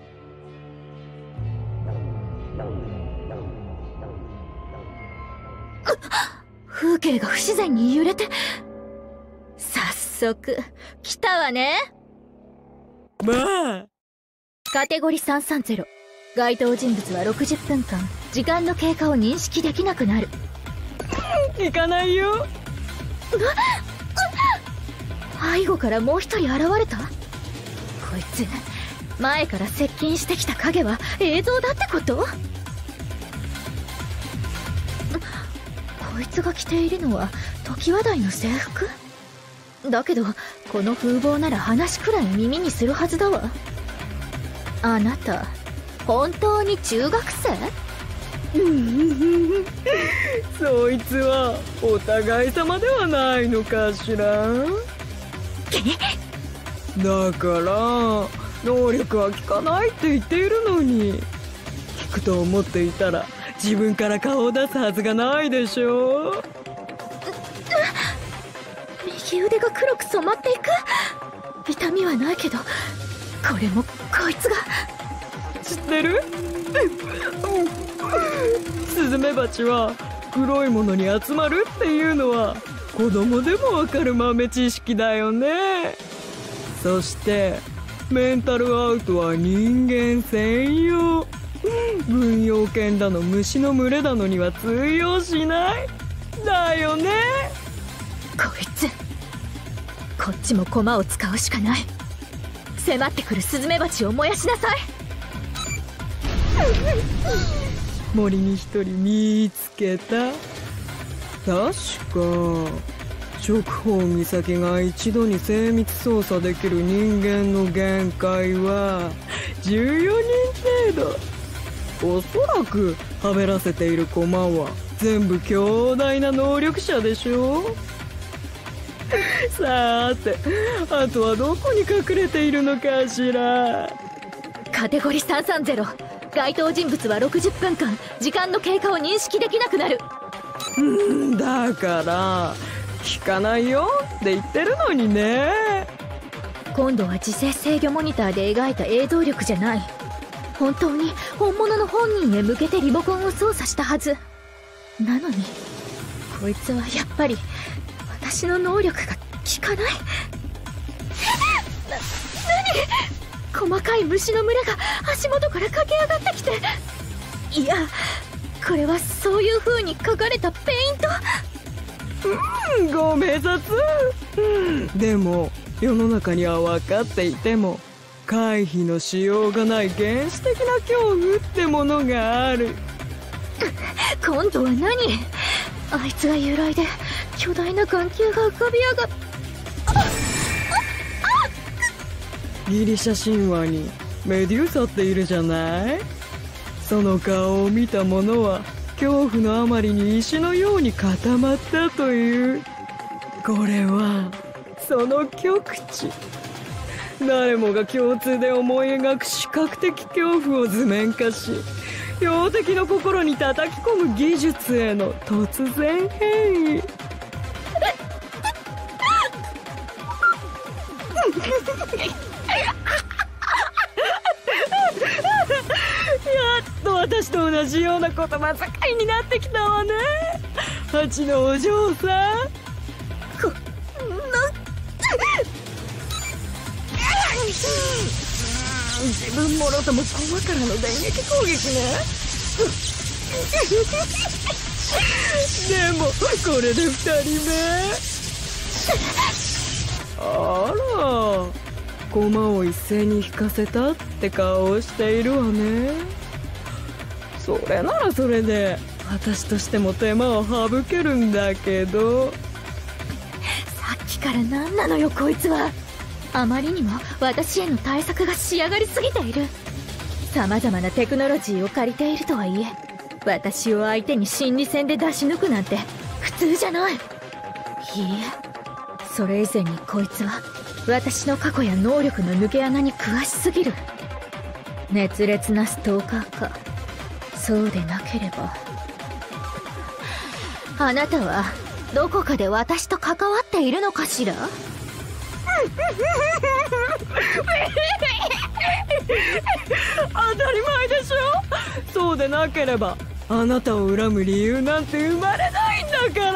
風景が不自然に揺れて。早速来たわね。 まあ、 カテゴリー330、該当人物は60分間時間の経過を認識できなくなる。 行かないよ。 背後からもう一人現れた。こいつ前から接近してきた影は映像だってこと？こいつが着ているのは常盤台の制服だけど、この風貌なら話くらい耳にするはずだわ。あなた本当に中学生？ そいつはお互い様ではないのかしら。だから能力は効かないって言っているのに、効くと思っていたら自分から顔を出すはずがないでしょ。 右腕が黒く染まっていく。痛みはないけど、これもこいつが。 知ってる？スズメバチは黒いものに集まるっていうのは子供でもわかる豆知識だよね。そしてメンタルアウトは人間専用。軍用犬だの虫の群れだのには通用しないだよね。 こいつ、こっちも駒を使うしかない。迫ってくるスズメバチを燃やしなさい。 森に一人見つけた。確か直方岬が一度に精密操作できる人間の限界は14人程度。おそらくはべらせている駒は全部強大な能力者でしょ。さーて、あとはどこに隠れているのかしら。 カテゴリー330、該当人物は60分間時間の経過を認識できなくなる。 だから効かないよって言ってるのにね。 今度は磁性制御モニターで描いた映像力じゃない。本当に本物の本人へ向けてリモコンを操作したはずなのに、こいつはやっぱり私の能力が効かない。何？細かい虫の群れが足元から駆け上がってきて。いや、これはそういう風に書かれたペイント。 ご明察。でも世の中には分かっていても回避のしようがない原始的な恐怖ってものがある。 今度は何？あいつが由来で巨大な眼球が浮かび上がっ。 ギリシャ神話にメデューサっているじゃない。その顔を見た者は恐怖のあまりに石のように固まったという。これはその極致。誰もが共通で思い描く視覚的恐怖を図面化し、標的の心に叩き込む技術への突然変異。やっと私と同じような言葉遣いになってきたわね、蜂のお嬢さん。自分もろとも駒からの電撃攻撃ね。でもこれで2人目。あら、駒を一斉に引かせたって顔をしているわね。それならそれで私としても手間を省けるんだけど。 さっきから何なのよこいつは。あまりにも私への対策が仕上がりすぎている。様々なテクノロジーを借りているとはいえ、私を相手に心理戦で出し抜くなんて普通じゃない。いいえ、それ以前にこいつは私の過去や能力の抜け穴に詳しすぎる。熱烈なストーカーか。 そうでなければ、あなたはどこかで私と関わっているのかしら？ 当たり前でしょ。そうでなければあなたを恨む理由なんて生まれないんだから。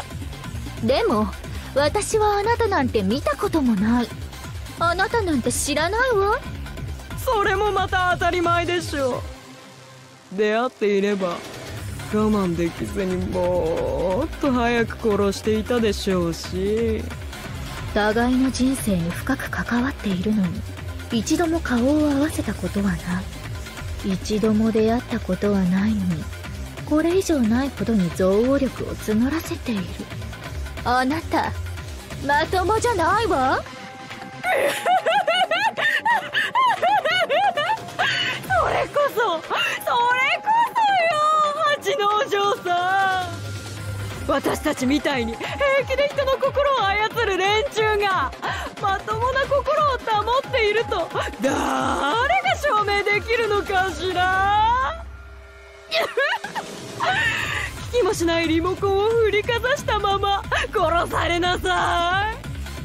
でも私はあなたなんて見たこともない。あなたなんて知らないわ。 それもまた当たり前でしょ。出会っていれば我慢できずにもっと早く殺していたでしょうし。 互いの人生に深く関わっているのに一度も顔を合わせたことはない。一度も出会ったことはないのにこれ以上ないほどに憎悪力を募らせている。あなたまともじゃないわ。 それこそよ、八之丞さん。私たちみたいに平気で人の心を操る連中がまともな心を保っていると誰が証明できるのかしら。聞きもしないリモコンを振りかざしたまま殺されなさい。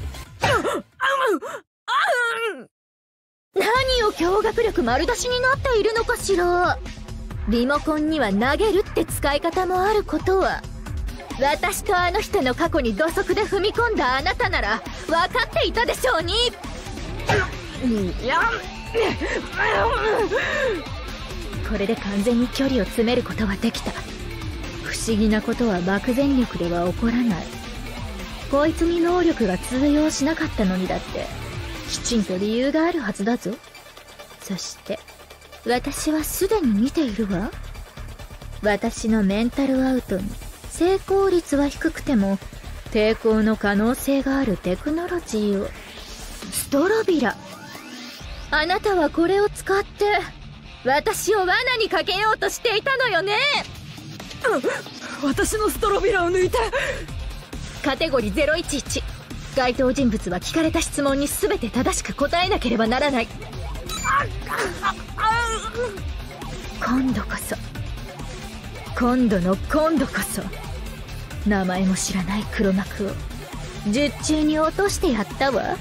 何を驚愕力丸出しになっているのかしら。リモコンには投げるって使い方もあることは私とあの人の過去に土足で踏み込んだあなたなら分かっていたでしょうに。いや、これで完全に距離を詰めることはできた。不思議なことは漠然力では起こらない。こいつに能力が通用しなかったのにだってきちんと理由があるはずだぞ。そして私はすでに見ているわ。私のメンタルアウトに成功率は低くても抵抗の可能性があるテクノロジーを。ストロビラ、あなたはこれを使って私を罠にかけようとしていたのよね。 私のストロビラを抜いて。 カテゴリー011、該当人物は聞かれた質問に全て正しく答えなければならない。今度こそ名前も知らない黒幕を術中に落としてやったわ。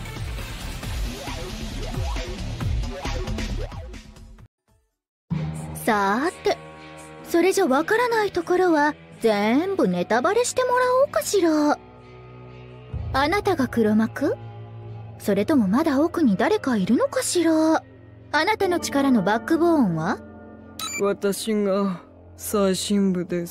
さーて、それじゃわからないところは全部ネタバレしてもらおうかしら。あなたが黒幕？それともまだ奥に誰かいるのかしら。あなたの力のバックボーンは？ 私が最深部です。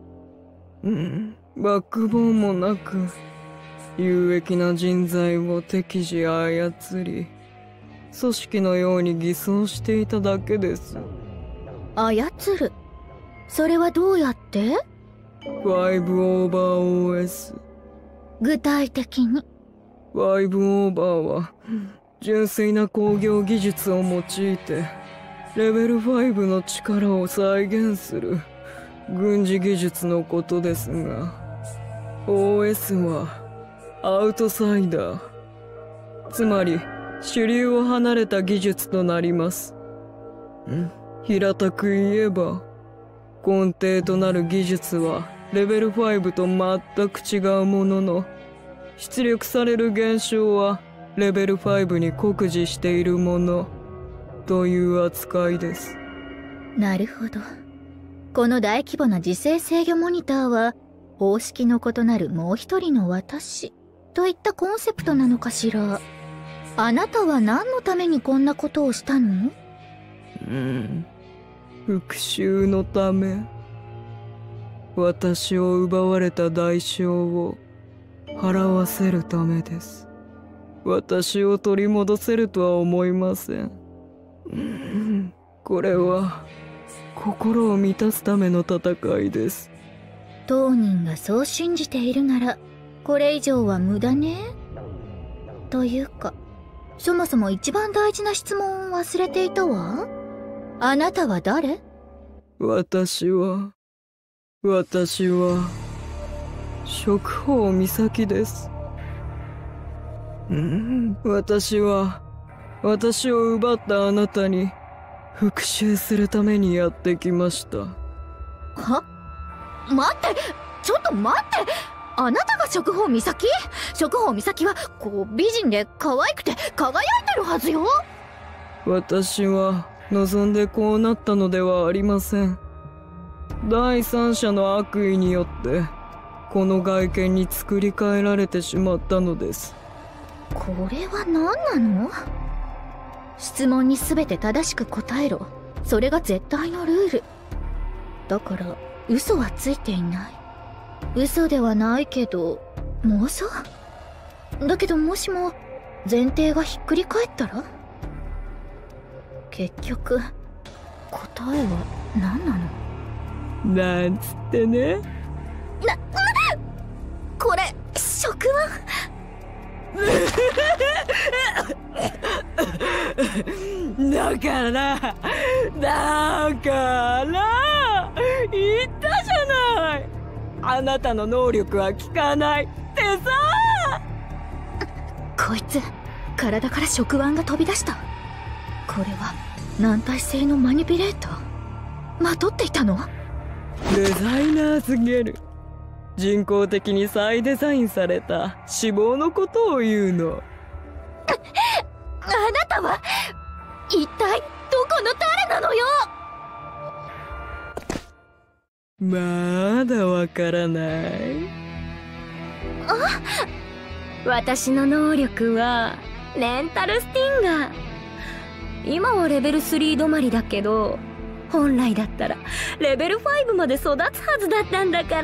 バックボーンもなく有益な人材を適時操り組織のように偽装していただけです。 操る？それはどうやって？ 5 オーバー OS。 具体的に。 5オーバーは純粋な工業技術を用いてレベル5の力を再現する軍事技術のことですが、 OS はアウトサイダー、つまり主流を離れた技術となります。平たく言えば根底となる技術はレベル5と全く違うものの、出力される現象はレベル5に酷似しているものという扱いです。 なるほど。この大規模な自制制御モニターは方式の異なるもう一人の私といったコンセプトなのかしら。あなたは何のためにこんなことをしたの？ 復讐のため。私を奪われた代償を払わせるためです。私を取り戻せるとは思いません。これは心を満たすための戦いです。 当人がそう信じているならこれ以上は無駄ね。というかそもそも一番大事な質問を忘れていたわ。あなたは誰？ 私は食宝美咲です。私を奪ったあなたに復讐するためにやってきました。 は？待って、ちょっと待って、あなたが食宝美咲？食宝美咲はこう美人で可愛くて輝いてるはずよ。 私は望んでこうなったのではありません。第三者の悪意によってこの外見に作り変えられてしまったのです。 これは何なの？質問に全て正しく答えろ。それが絶対のルールだから。嘘はついていない。嘘ではないけど妄想だけど、もしも前提がひっくり返ったら、結局答えは何なの？ なんつってね。 これ食腕だから言ったじゃない。あなたの能力は効かないってさ。 こいつ体から食腕が飛び出した。これは軟体性のマニピュレーター。まとっていたの？ デザイナーズゲル。人工的に再デザインされた脂肪のことを言うの。 あなたは一体どこの誰なのよ。 まだわからない？ 私の能力はレンタルスティンガー。今はレベル3止まりだけど、本来だったらレベル5まで育つはずだったんだから。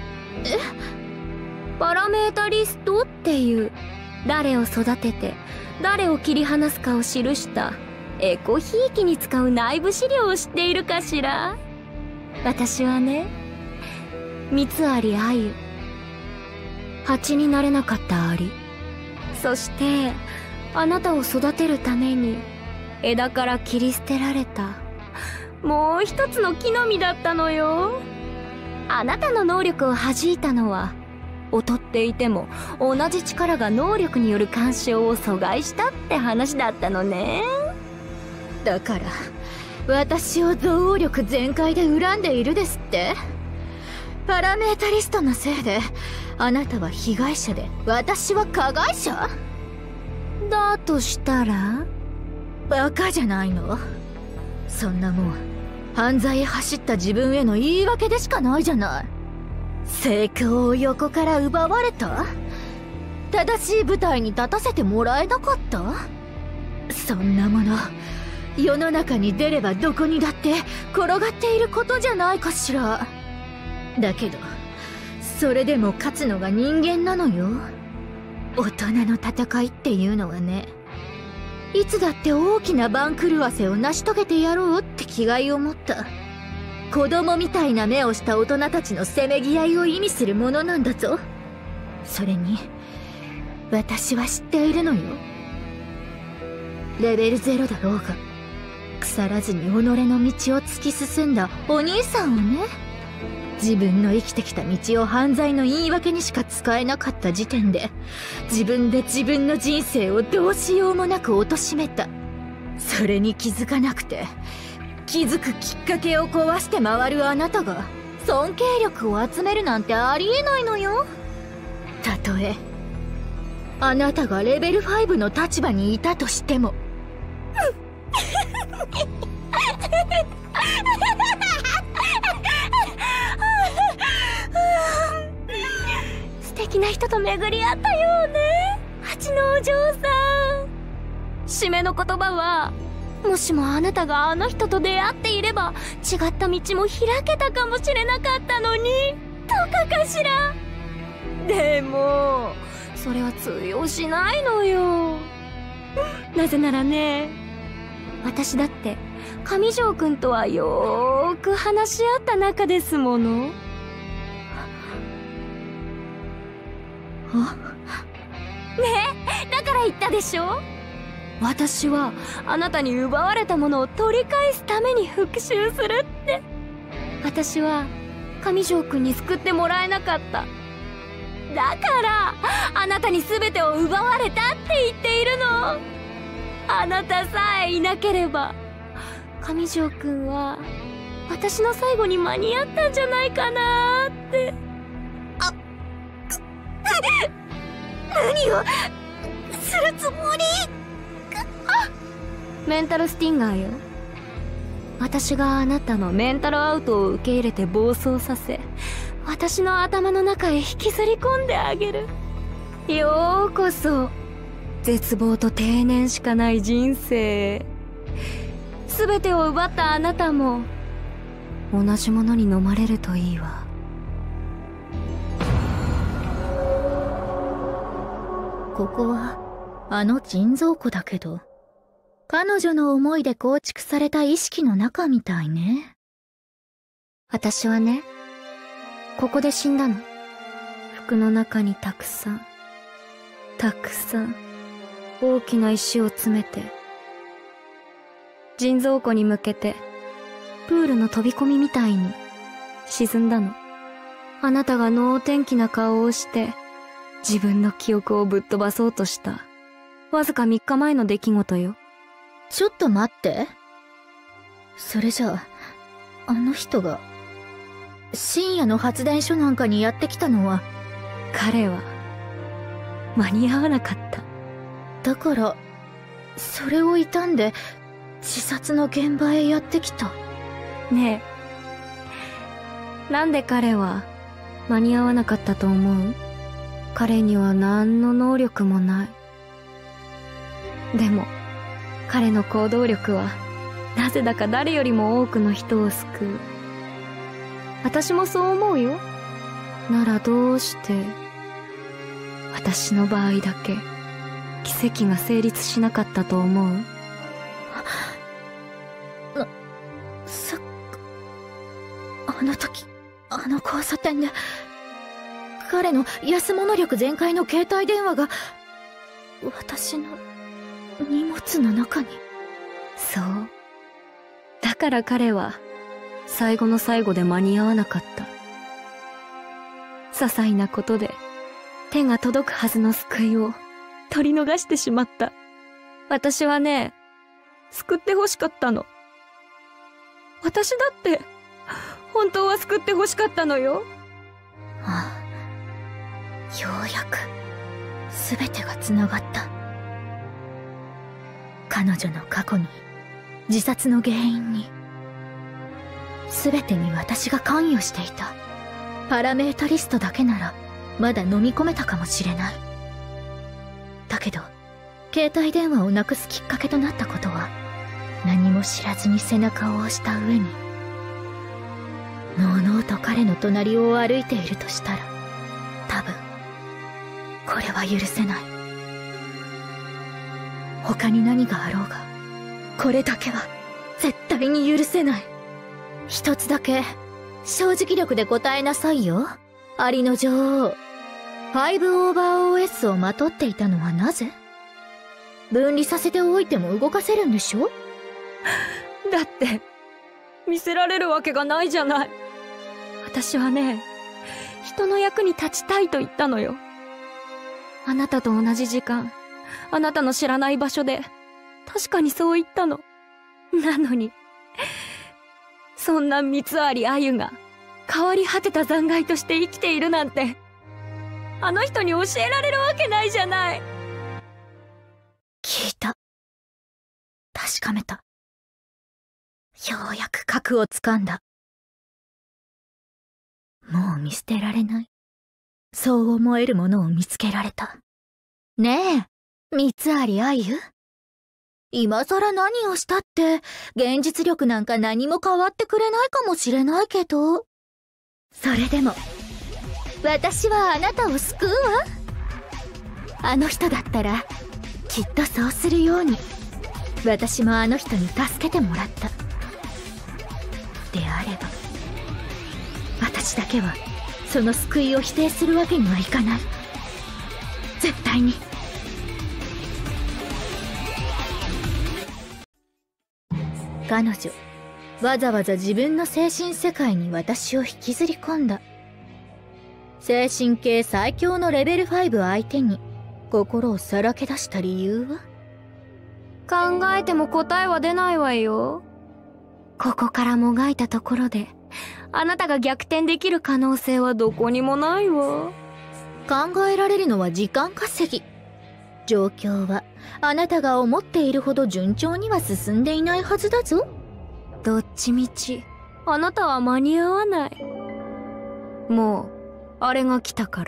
パラメータリストっていう、誰を育てて誰を切り離すかを記したエコひいきに使う内部資料を知っているかしら。私はね、三つありあゆ、蜂になれなかったアリ、そしてあなたを育てるために枝から切り捨てられたもう一つの木の実だったのよ。あなたの能力を弾いたのは、劣っていても同じ力が能力による干渉を阻害したって話だったのね。 だから私を憎悪力全開で恨んでいるですって？パラメータリストのせいであなたは被害者で私は加害者？ だとしたらバカじゃないの？そんなもん犯罪へ走った自分への言い訳でしかないじゃない。成功を横から奪われた？正しい舞台に立たせてもらえなかった？そんなもの世の中に出ればどこにだって転がっていることじゃないかしら。だけどそれでも勝つのが人間なのよ。大人の戦いっていうのはね、いつだって大きな番狂わせを成し遂げてやろうって気概を持った子供みたいな目をした大人たちのせめぎ合いを意味するものなんだぞ。それに私は知っているのよ。レベル0だろうが腐らずに己の道を突き進んだお兄さんをね、自分の生きてきた道を犯罪の言い訳にしか使えなかった時点で自分で自分の人生をどうしようもなく貶めた。それに気づかなくて気づくきっかけを壊して回るあなたが尊敬力を集めるなんてありえないのよ。たとえあなたがレベル5の立場にいたとしても素敵な人と巡り合ったようね、蜂のお嬢さん。締めの言葉は、もしもあなたがあの人と出会っていれば違った道も開けたかもしれなかったのにとかかしら。でもそれは通用しないのよ。なぜならね、私だって上条くんとはよーく話し合った仲ですもの。ねえ、だから言ったでしょ。私はあなたに奪われたものを取り返すために復讐するって。私は上条くんに救ってもらえなかった。だからあなたに全てを奪われたって言っているの。あなたさえいなければ上条くんは私の最後に間に合ったんじゃないかなーって。 何をするつもり？ メンタルスティンガーよ。私があなたのメンタルアウトを受け入れて暴走させ、私の頭の中へ引きずり込んであげる。ようこそ絶望と定年しかない人生へ。全てを奪ったあなたも同じものに飲まれるといいわ。 ここはあの人造湖だけど、彼女の思いで構築された意識の中みたいね。 私はね、ここで死んだの。服の中にたくさん大きな石を詰めて、人造湖に向けてプールの飛び込みみたいに沈んだの。あなたが能天気な顔をして自分の記憶をぶっ飛ばそうとしたわずか3日前の出来事よ。 ちょっと待って。それじゃあ、あの人が深夜の発電所なんかにやってきたのは。 彼は間に合わなかった。 だからそれを傷んで自殺の現場へやってきた。 ねえ、なんで彼は間に合わなかったと思う？彼には何の能力もない。でも彼の行動力はなぜだか誰よりも多くの人を救う。私もそう思うよ。ならどうして私の場合だけ奇跡が成立しなかったと思う？ あの時、あの交差点で彼の安物力全開の携帯電話が私の荷物の中に。 そう。だから彼は最後の最後で間に合わなかった。些細なことで手が届くはずの救いを取り逃してしまった。私はね、救って欲しかったの。私だって本当は救って欲しかったのよ。 ああ、ようやく全てがつながった。彼女の過去に、自殺の原因に、全てに私が関与していた。パラメータリストだけならまだ飲み込めたかもしれない。だけど携帯電話をなくすきっかけとなったことは、何も知らずに背中を押した上に、のうのうと彼の隣を歩いているとしたら、多分これは許せない。他に何があろうが、これだけは絶対に許せない。一つだけ正直力で答えなさいよ。アリの女王、5オーバー OS をまとっていたのはなぜ？分離させておいても動かせるんでしょ？ だって見せられるわけがないじゃない。私はね、人の役に立ちたいと言ったのよ。あなたと同じ時間、あなたの知らない場所で確かにそう言ったの。なのにそんな三有あゆが変わり果てた残骸として生きているなんて、あの人に教えられるわけないじゃない。 聞いた。確かめた。ようやく核をつかんだ。もう見捨てられない。そう思えるものを見つけられた。ねえ、三有あゆ。今更何をしたって、現実力なんか何も変わってくれないかもしれないけど。それでも、私はあなたを救うわ。あの人だったら、きっとそうするように、私もあの人に助けてもらった。であれば、私だけはその救いを否定するわけにはいかない。絶対に。彼女、わざわざ自分の精神世界に私を引きずり込んだ。精神系最強のレベル5相手に心をさらけ出した理由は？ 考えても答えは出ないわよ。 ここからもがいたところであなたが逆転できる可能性はどこにもないわ。 考えられるのは時間稼ぎ。状況はあなたが思っているほど順調には進んでいないはずだぞ。 どっちみちあなたは間に合わない。もうあれが来たから。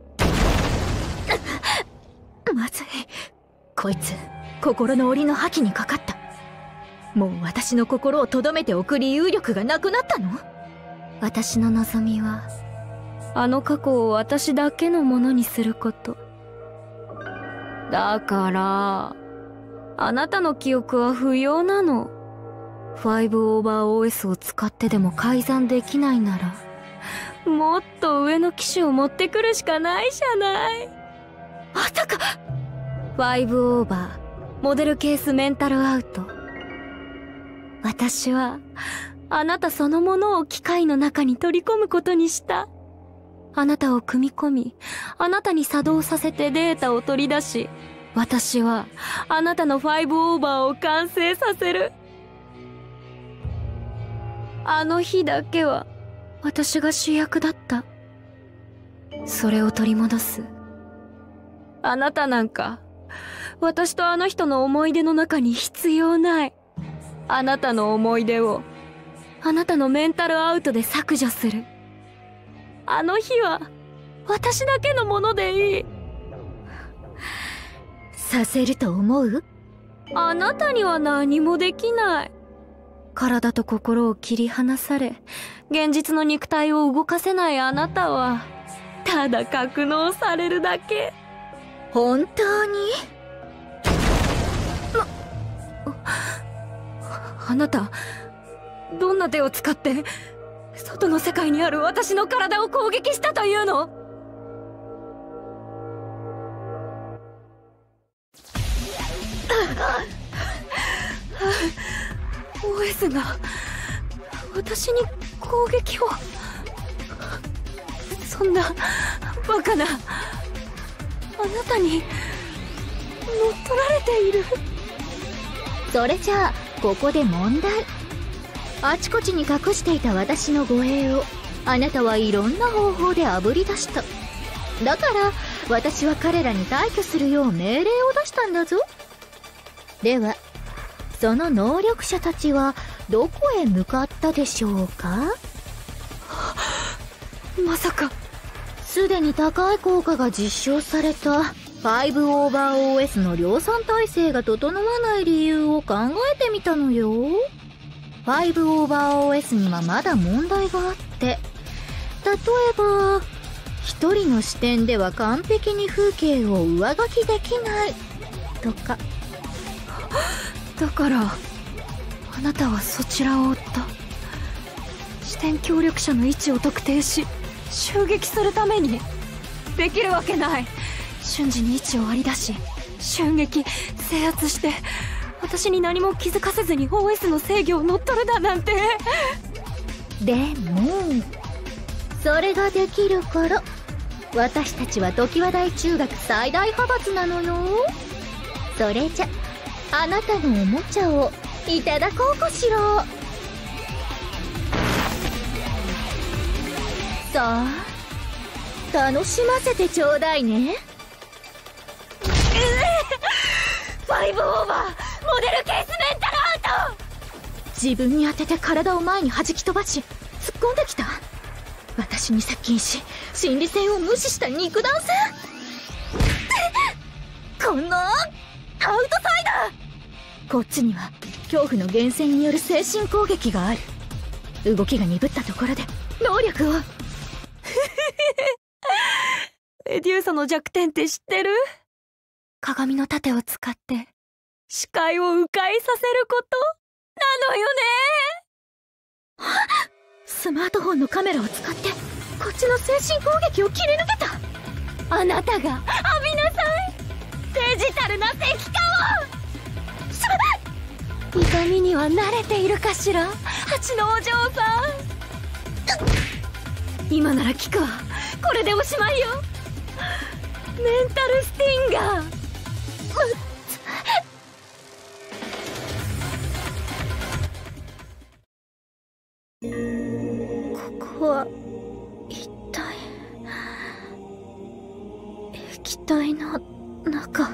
まずい。こいつ心の檻の覇気にかかった。もう私の心を留めておく理由力がなくなったの？ 私の望みはあの過去を私だけのものにすること。だからあなたの記憶は不要なの。5オーバー OS を使ってでも改ざんできないならもっと上の機種を持ってくるしかないじゃない。 まさか 5オーバーモデルケースメンタルアウト。私はあなたそのものを機械の中に取り込むことにした。あなたを組み込み、あなたに作動させてデータを取り出し、私はあなたの5オーバーを完成させる。あの日だけは私が主役だった。それを取り戻す。あなたなんか私とあの人の思い出の中に必要ない。あなたの思い出をあなたのメンタルアウトで削除する。あの日は私だけのものでいい。 させると思う？ あなたには何もできない。体と心を切り離され、現実の肉体を動かせないあなたはただ格納されるだけ。 本当に？ あなたどんな手を使って外の世界にある私の体を攻撃したというの？OS が私に攻撃を。そんなバカな。あなたに乗っ取られている。 それじゃあここで問題。あちこちに隠していた私の護衛をあなたはいろんな方法であぶり出した。だから私は彼らに退去するよう命令を出したんだぞ。ではその能力者たちはどこへ向かったでしょうか？ まさかすでに高い効果が実証された5オーバー OS の量産体制が整わない理由を考えてみたのよ。5オーバー OS にはまだ問題があって、例えば一人の視点では完璧に風景を上書きできないとか。 だからあなたはそちらを追った。視点協力者の位置を特定し襲撃するために。できるわけない。瞬時に位置を割り出し襲撃制圧して私に何も気づかせずに OS の制御を乗っ取るだなんて。 でもそれができるから私たちは常盤台中学最大派閥なのよ。それじゃあなたのおもちゃをいただこうかしら。さあ楽しませてちょうだいね。 5オーバーモデルケースメンタルアウト。 自分に当てて体を前に弾き飛ばし突っ込んできた。私に接近し心理戦を無視した肉弾戦。このアウトサイダー。こっちには恐怖の源泉による精神攻撃がある。動きが鈍ったところで能力をメデューサの弱点って知ってる？鏡の盾を使って視界を迂回させることなのよね。 スマートフォンのカメラを使ってこっちの精神攻撃を切り抜けた。 あなたが浴びなさい。デジタルな石化を。痛みには慣れているかしら、八のお嬢さん。今なら効くわ。これでおしまいよ。メンタルスティンガー。 液体の中。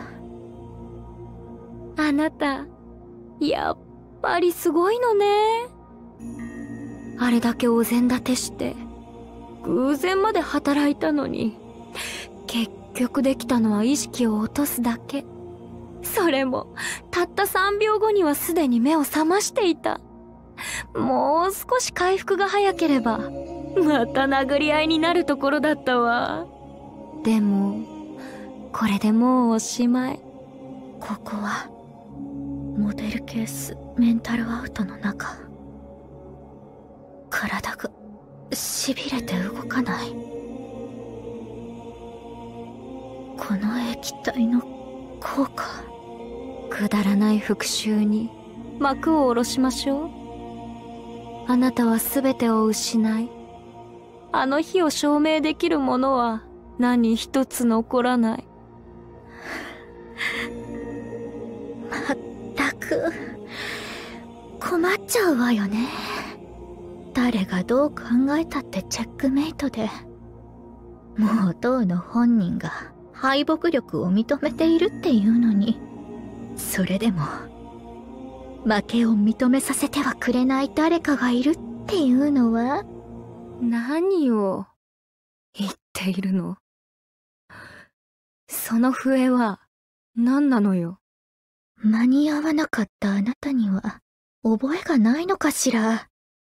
あなた、やっぱりすごいのね。あれだけお膳立てして偶然まで働いたのに、結局できたのは意識を落とすだけ。それもたった3秒後にはすでに目を覚ましていた。もう少し回復が早ければまた殴り合いになるところだったわ。でもこれでもうおしまい。 ここはモデルケースメンタルアウトの中。体がしびれて動かない。この液体の効果。 くだらない復讐に幕を下ろしましょう。あなたは全てを失い、あの日を証明できるものは何一つ残らない。 まったく困っちゃうわよね。誰がどう考えたってチェックメイトで、もう当の本人が敗北力を認めているっていうのに、それでも負けを認めさせてはくれない誰かがいるっていうのは。 何を言っているの？その笛は何なのよ。 間に合わなかったあなたには覚えがないのかしら。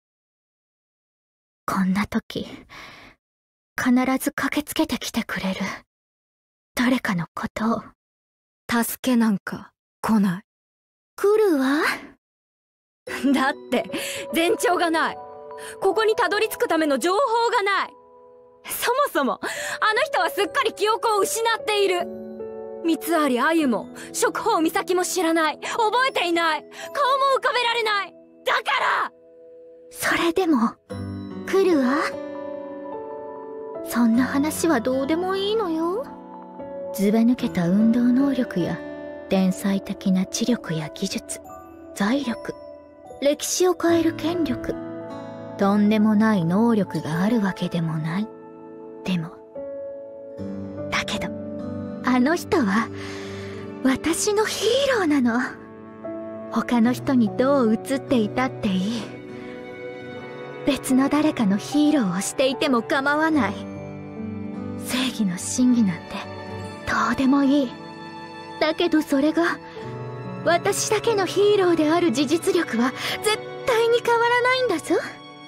こんな時必ず駆けつけてきてくれる誰かのことを。 助けなんか来ない。 来るわ。 だって前兆がない。ここにたどり着くための情報がない。そもそもあの人はすっかり記憶を失っている。三有あゆも食宝美咲も知らない。覚えていない。顔も浮かべられない。だから。 それでも来るわ。そんな話はどうでもいいのよ。ずば抜けた運動能力や天才的な知力や技術、財力、歴史を変える権力、とんでもない能力があるわけでもない。でもだけどあの人は私のヒーローなの。他の人にどう映っていたっていい。別の誰かのヒーローをしていても構わない。正義の真偽なんてどうでもいい。だけどそれが私だけのヒーローである事実力は絶対に変わらないんだぞ。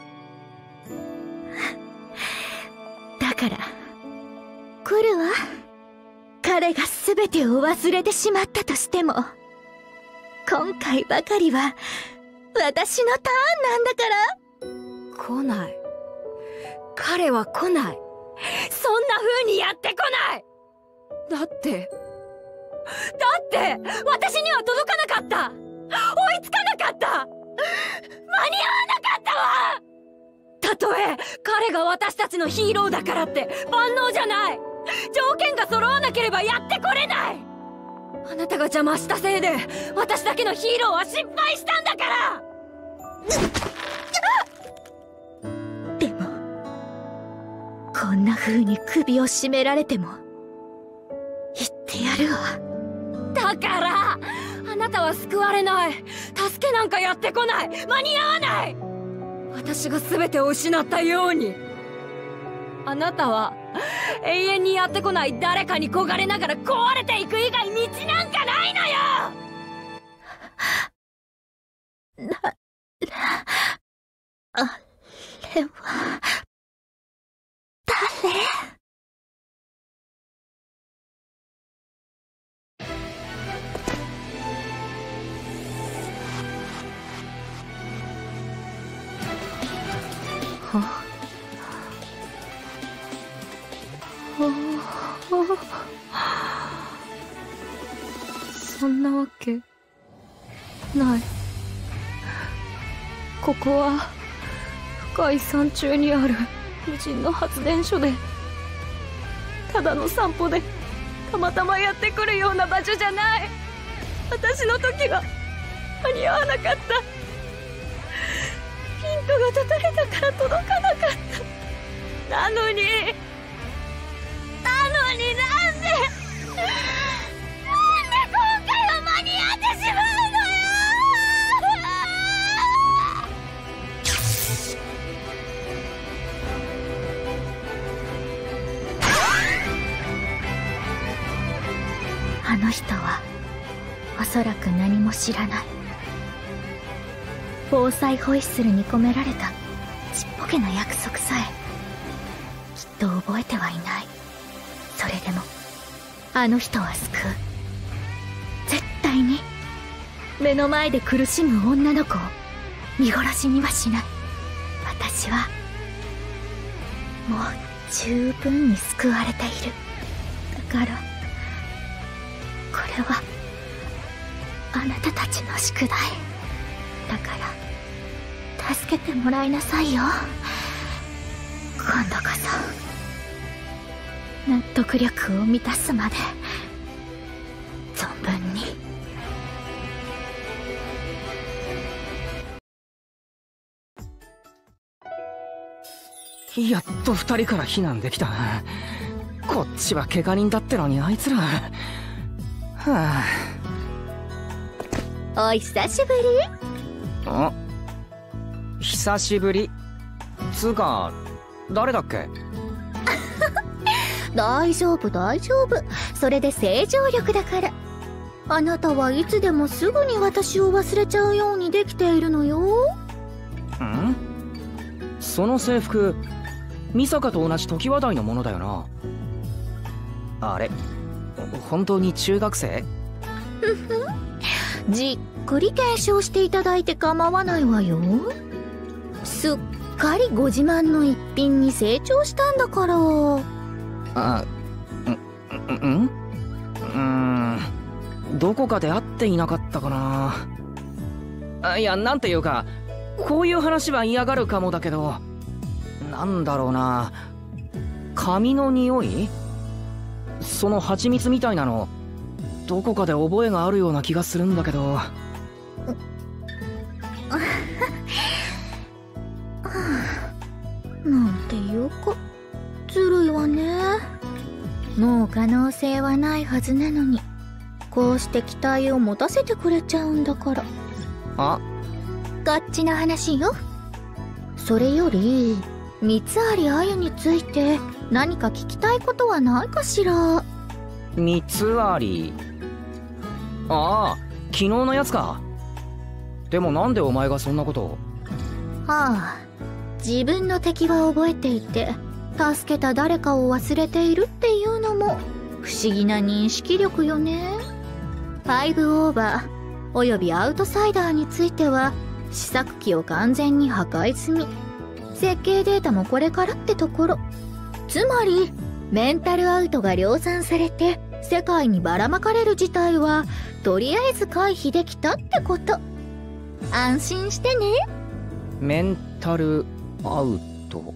だから来るわ。彼が全てを忘れてしまったとしても、今回ばかりは私のターンなんだから。 来ない。彼は来ない。そんな風にやってこない。だって私には届かなかった。追いつかなかった。間に合わなかったわ。たとえ彼が私たちのヒーローだからって万能じゃない。条件が揃わなければやってこれない。あなたが邪魔したせいで私だけのヒーローは失敗したんだから。 でもこんな風に首を絞められても言ってやるわ。 だからあなたは救われない。助けなんかやってこない。間に合わない。私が全てを失ったように、あなたは永遠にやってこない誰かに焦がれながら壊れていく以外道なんかないのよ。 あれは誰？ そんなわけない。ここは深い山中にある無人の発電所で、ただの散歩でたまたまやってくるような場所じゃない。私の時が間に合わなかった。ピントが叩いたから届かなかった。なのになんであの人はおそらく何も知らない。防災ホイッスルに込められたちっぽけな約束さえきっと覚えてはいない。それでもあの人は救う。絶対に目の前で苦しむ女の子を見殺しにはしない。私はもう十分に救われている。だからこれはあなたたちの宿題だから、助けてもらいなさいよ。今度こそ納得力を満たすまで存分に。 やっと2人から避難できたな。こっちは怪我人だってのにあいつら。はお久しぶり。 あ、久しぶりつうか誰だっけ？ 大丈夫大丈夫、それで正常力だから。あなたはいつでもすぐに私を忘れちゃうようにできているのよ。 ん？その制服美坂と同じ常盤台のものだよな。あれ本当に中学生？ じっくり検証していただいて構わないわよ。すっかりご自慢の一品に成長したんだから。 どこかで会っていなかったかな。いや、なんていうかこういう話は嫌がるかもだけど、なんだろうな、髪の匂い？その蜂蜜みたいなのどこかで覚えがあるような気がするんだけど。 なんていうかずるいわね。もう可能性はないはずなのに、こうして期待を持たせてくれちゃうんだから。 あ、 こっちの話よ。それより三有あゆについて何か聞きたいことはないかしら。 三有？ああ、昨日のやつか。でもなんでお前がそんなことを？ はあ、自分の敵は覚えていて助けた誰かを忘れているっていうのも不思議な認識力よね。5オーバーおよびアウトサイダーについては試作機を完全に破壊済み。設計データもこれからってところ。つまりメンタルアウトが量産されて世界にばらまかれる事態はとりあえず回避できたってこと。安心してね。 メンタルアウト。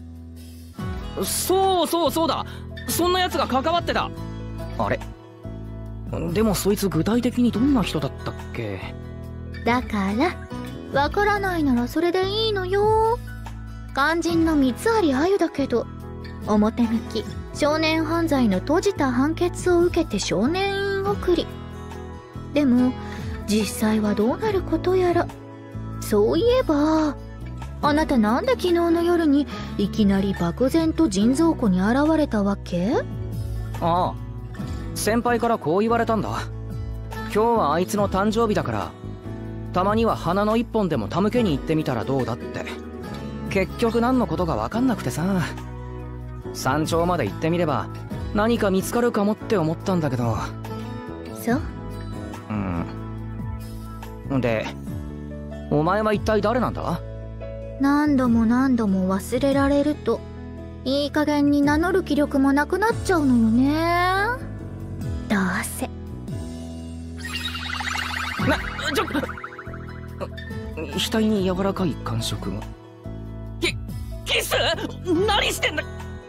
そうだ、そんなやつが関わってた。あれでもそいつ具体的にどんな人だったっけ？ だからわからないならそれでいいのよ。肝心の三有あゆだけど、表向き少年犯罪の閉じた判決を受けて少年院送り。でも実際はどうなることやら。そういえばあなたなんで昨日の夜にいきなり漠然と人造湖に現れたわけ？ ああ、先輩からこう言われたんだ。今日はあいつの誕生日だからたまには花の一本でも手向けに行ってみたらどうだって。結局何のことか分かんなくてさ、山頂まで行ってみれば何か見つかるかもって思ったんだけど。 そう？ でお前は一体誰なんだ？ 何度も忘れられるといい加減に名乗る気力もなくなっちゃうのよね。どうせ額に柔らかい感触が。キス？何してんだ？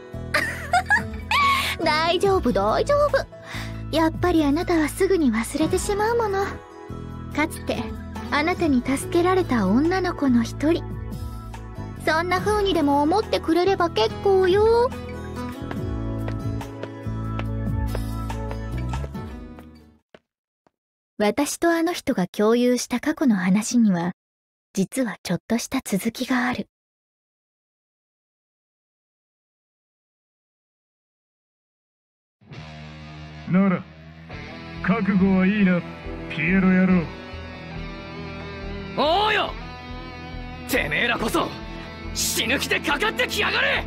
大丈夫。やっぱりあなたはすぐに忘れてしまうもの。かつてあなたに助けられた女の子の一人。そんな風にでも思ってくれれば結構よ。私とあの人が共有した過去の話には実はちょっとした続きがある。 なら覚悟はいいな、ピエロ野郎。 おうよ、てめえらこそ死ぬ気でかかってきやがれ。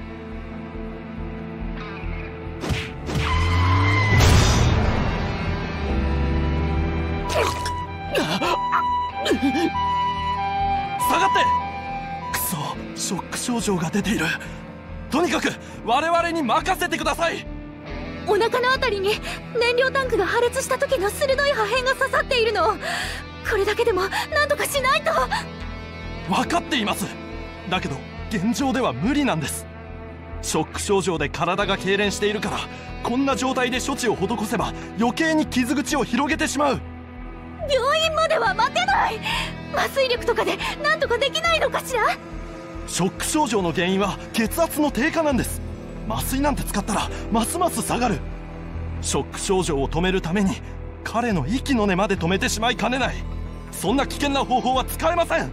下がって。くそ、ショック症状が出ている。とにかく我々に任せてください。 お腹のあたりに燃料タンクが破裂した時の鋭い破片が刺さっているの。これだけでも何とかしないと。 分かっています。だけど現状では無理なんです。ショック症状で体が痙攣しているから、こんな状態で処置を施せば余計に傷口を広げてしまう。 病院までは待てない。麻酔力とかで何とかできないのかしら。 ショック症状の原因は血圧の低下なんです。麻酔なんて使ったらますます下がる。ショック症状を止めるために彼の息の根まで止めてしまいかねない。そんな危険な方法は使えません。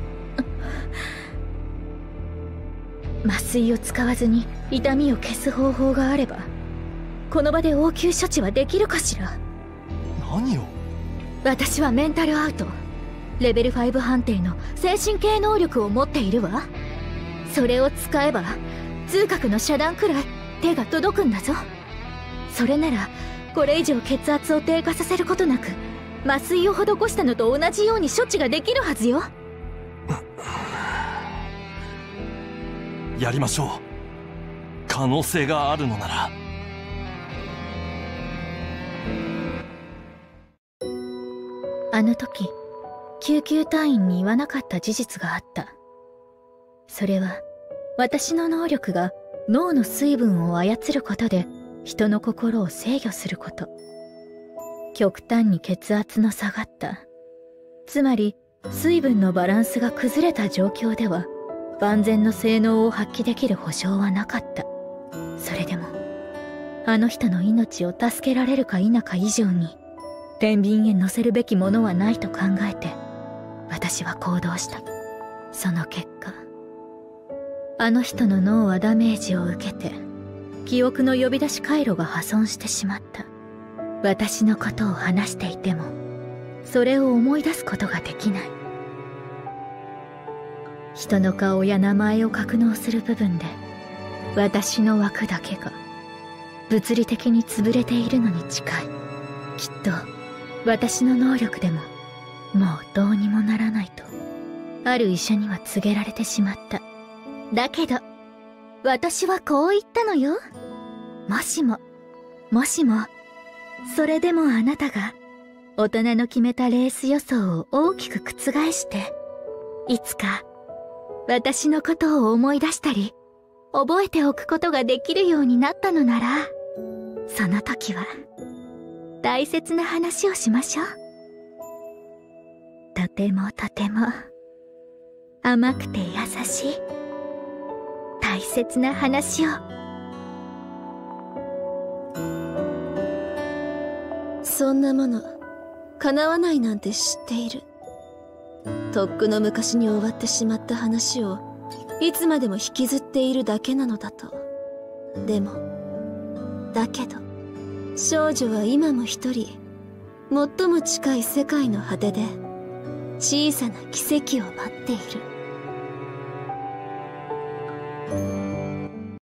麻酔を使わずに痛みを消す方法があれば、この場で応急処置はできるかしら。 何を。 私はメンタルアウト、レベル5判定の精神系能力を持っているわ。それを使えば痛覚の遮断くらい手が届くんだぞ。それならこれ以上血圧を低下させることなく、麻酔を施したのと同じように処置ができるはずよ。 やりましょう。可能性があるのなら。 あの時救急隊員に言わなかった事実があった。それは私の能力が脳の水分を操ることで人の心を制御すること。極端に血圧の下がった、つまり水分のバランスが崩れた状況では万全の性能を発揮できる保証はなかった。それでもあの人の命を助けられるか否か以上に天秤へ乗せるべきものはないと考えて私は行動した。その結果、あの人の脳はダメージを受けて記憶の呼び出し回路が破損してしまった。私のことを話していてもそれを思い出すことができない。人の顔や名前を格納する部分で私の枠だけが物理的に潰れているのに近い。きっと私の能力でももうどうにもならないとある医者には告げられてしまった。だけど私はこう言ったのよ。もしもそれでもあなたが大人の決めたレース予想を大きく覆していつか私のことを思い出したり覚えておくことができるようになったのなら、その時は大切な話をしましょう。とてもとても甘くて優しい大切な話を。 そんなもの叶わないなんて知っている。とっくの昔に終わってしまった話をいつまでも引きずっているだけなのだと。だけど少女は今も一人、最も近い世界の果てで小さな奇跡を待っている。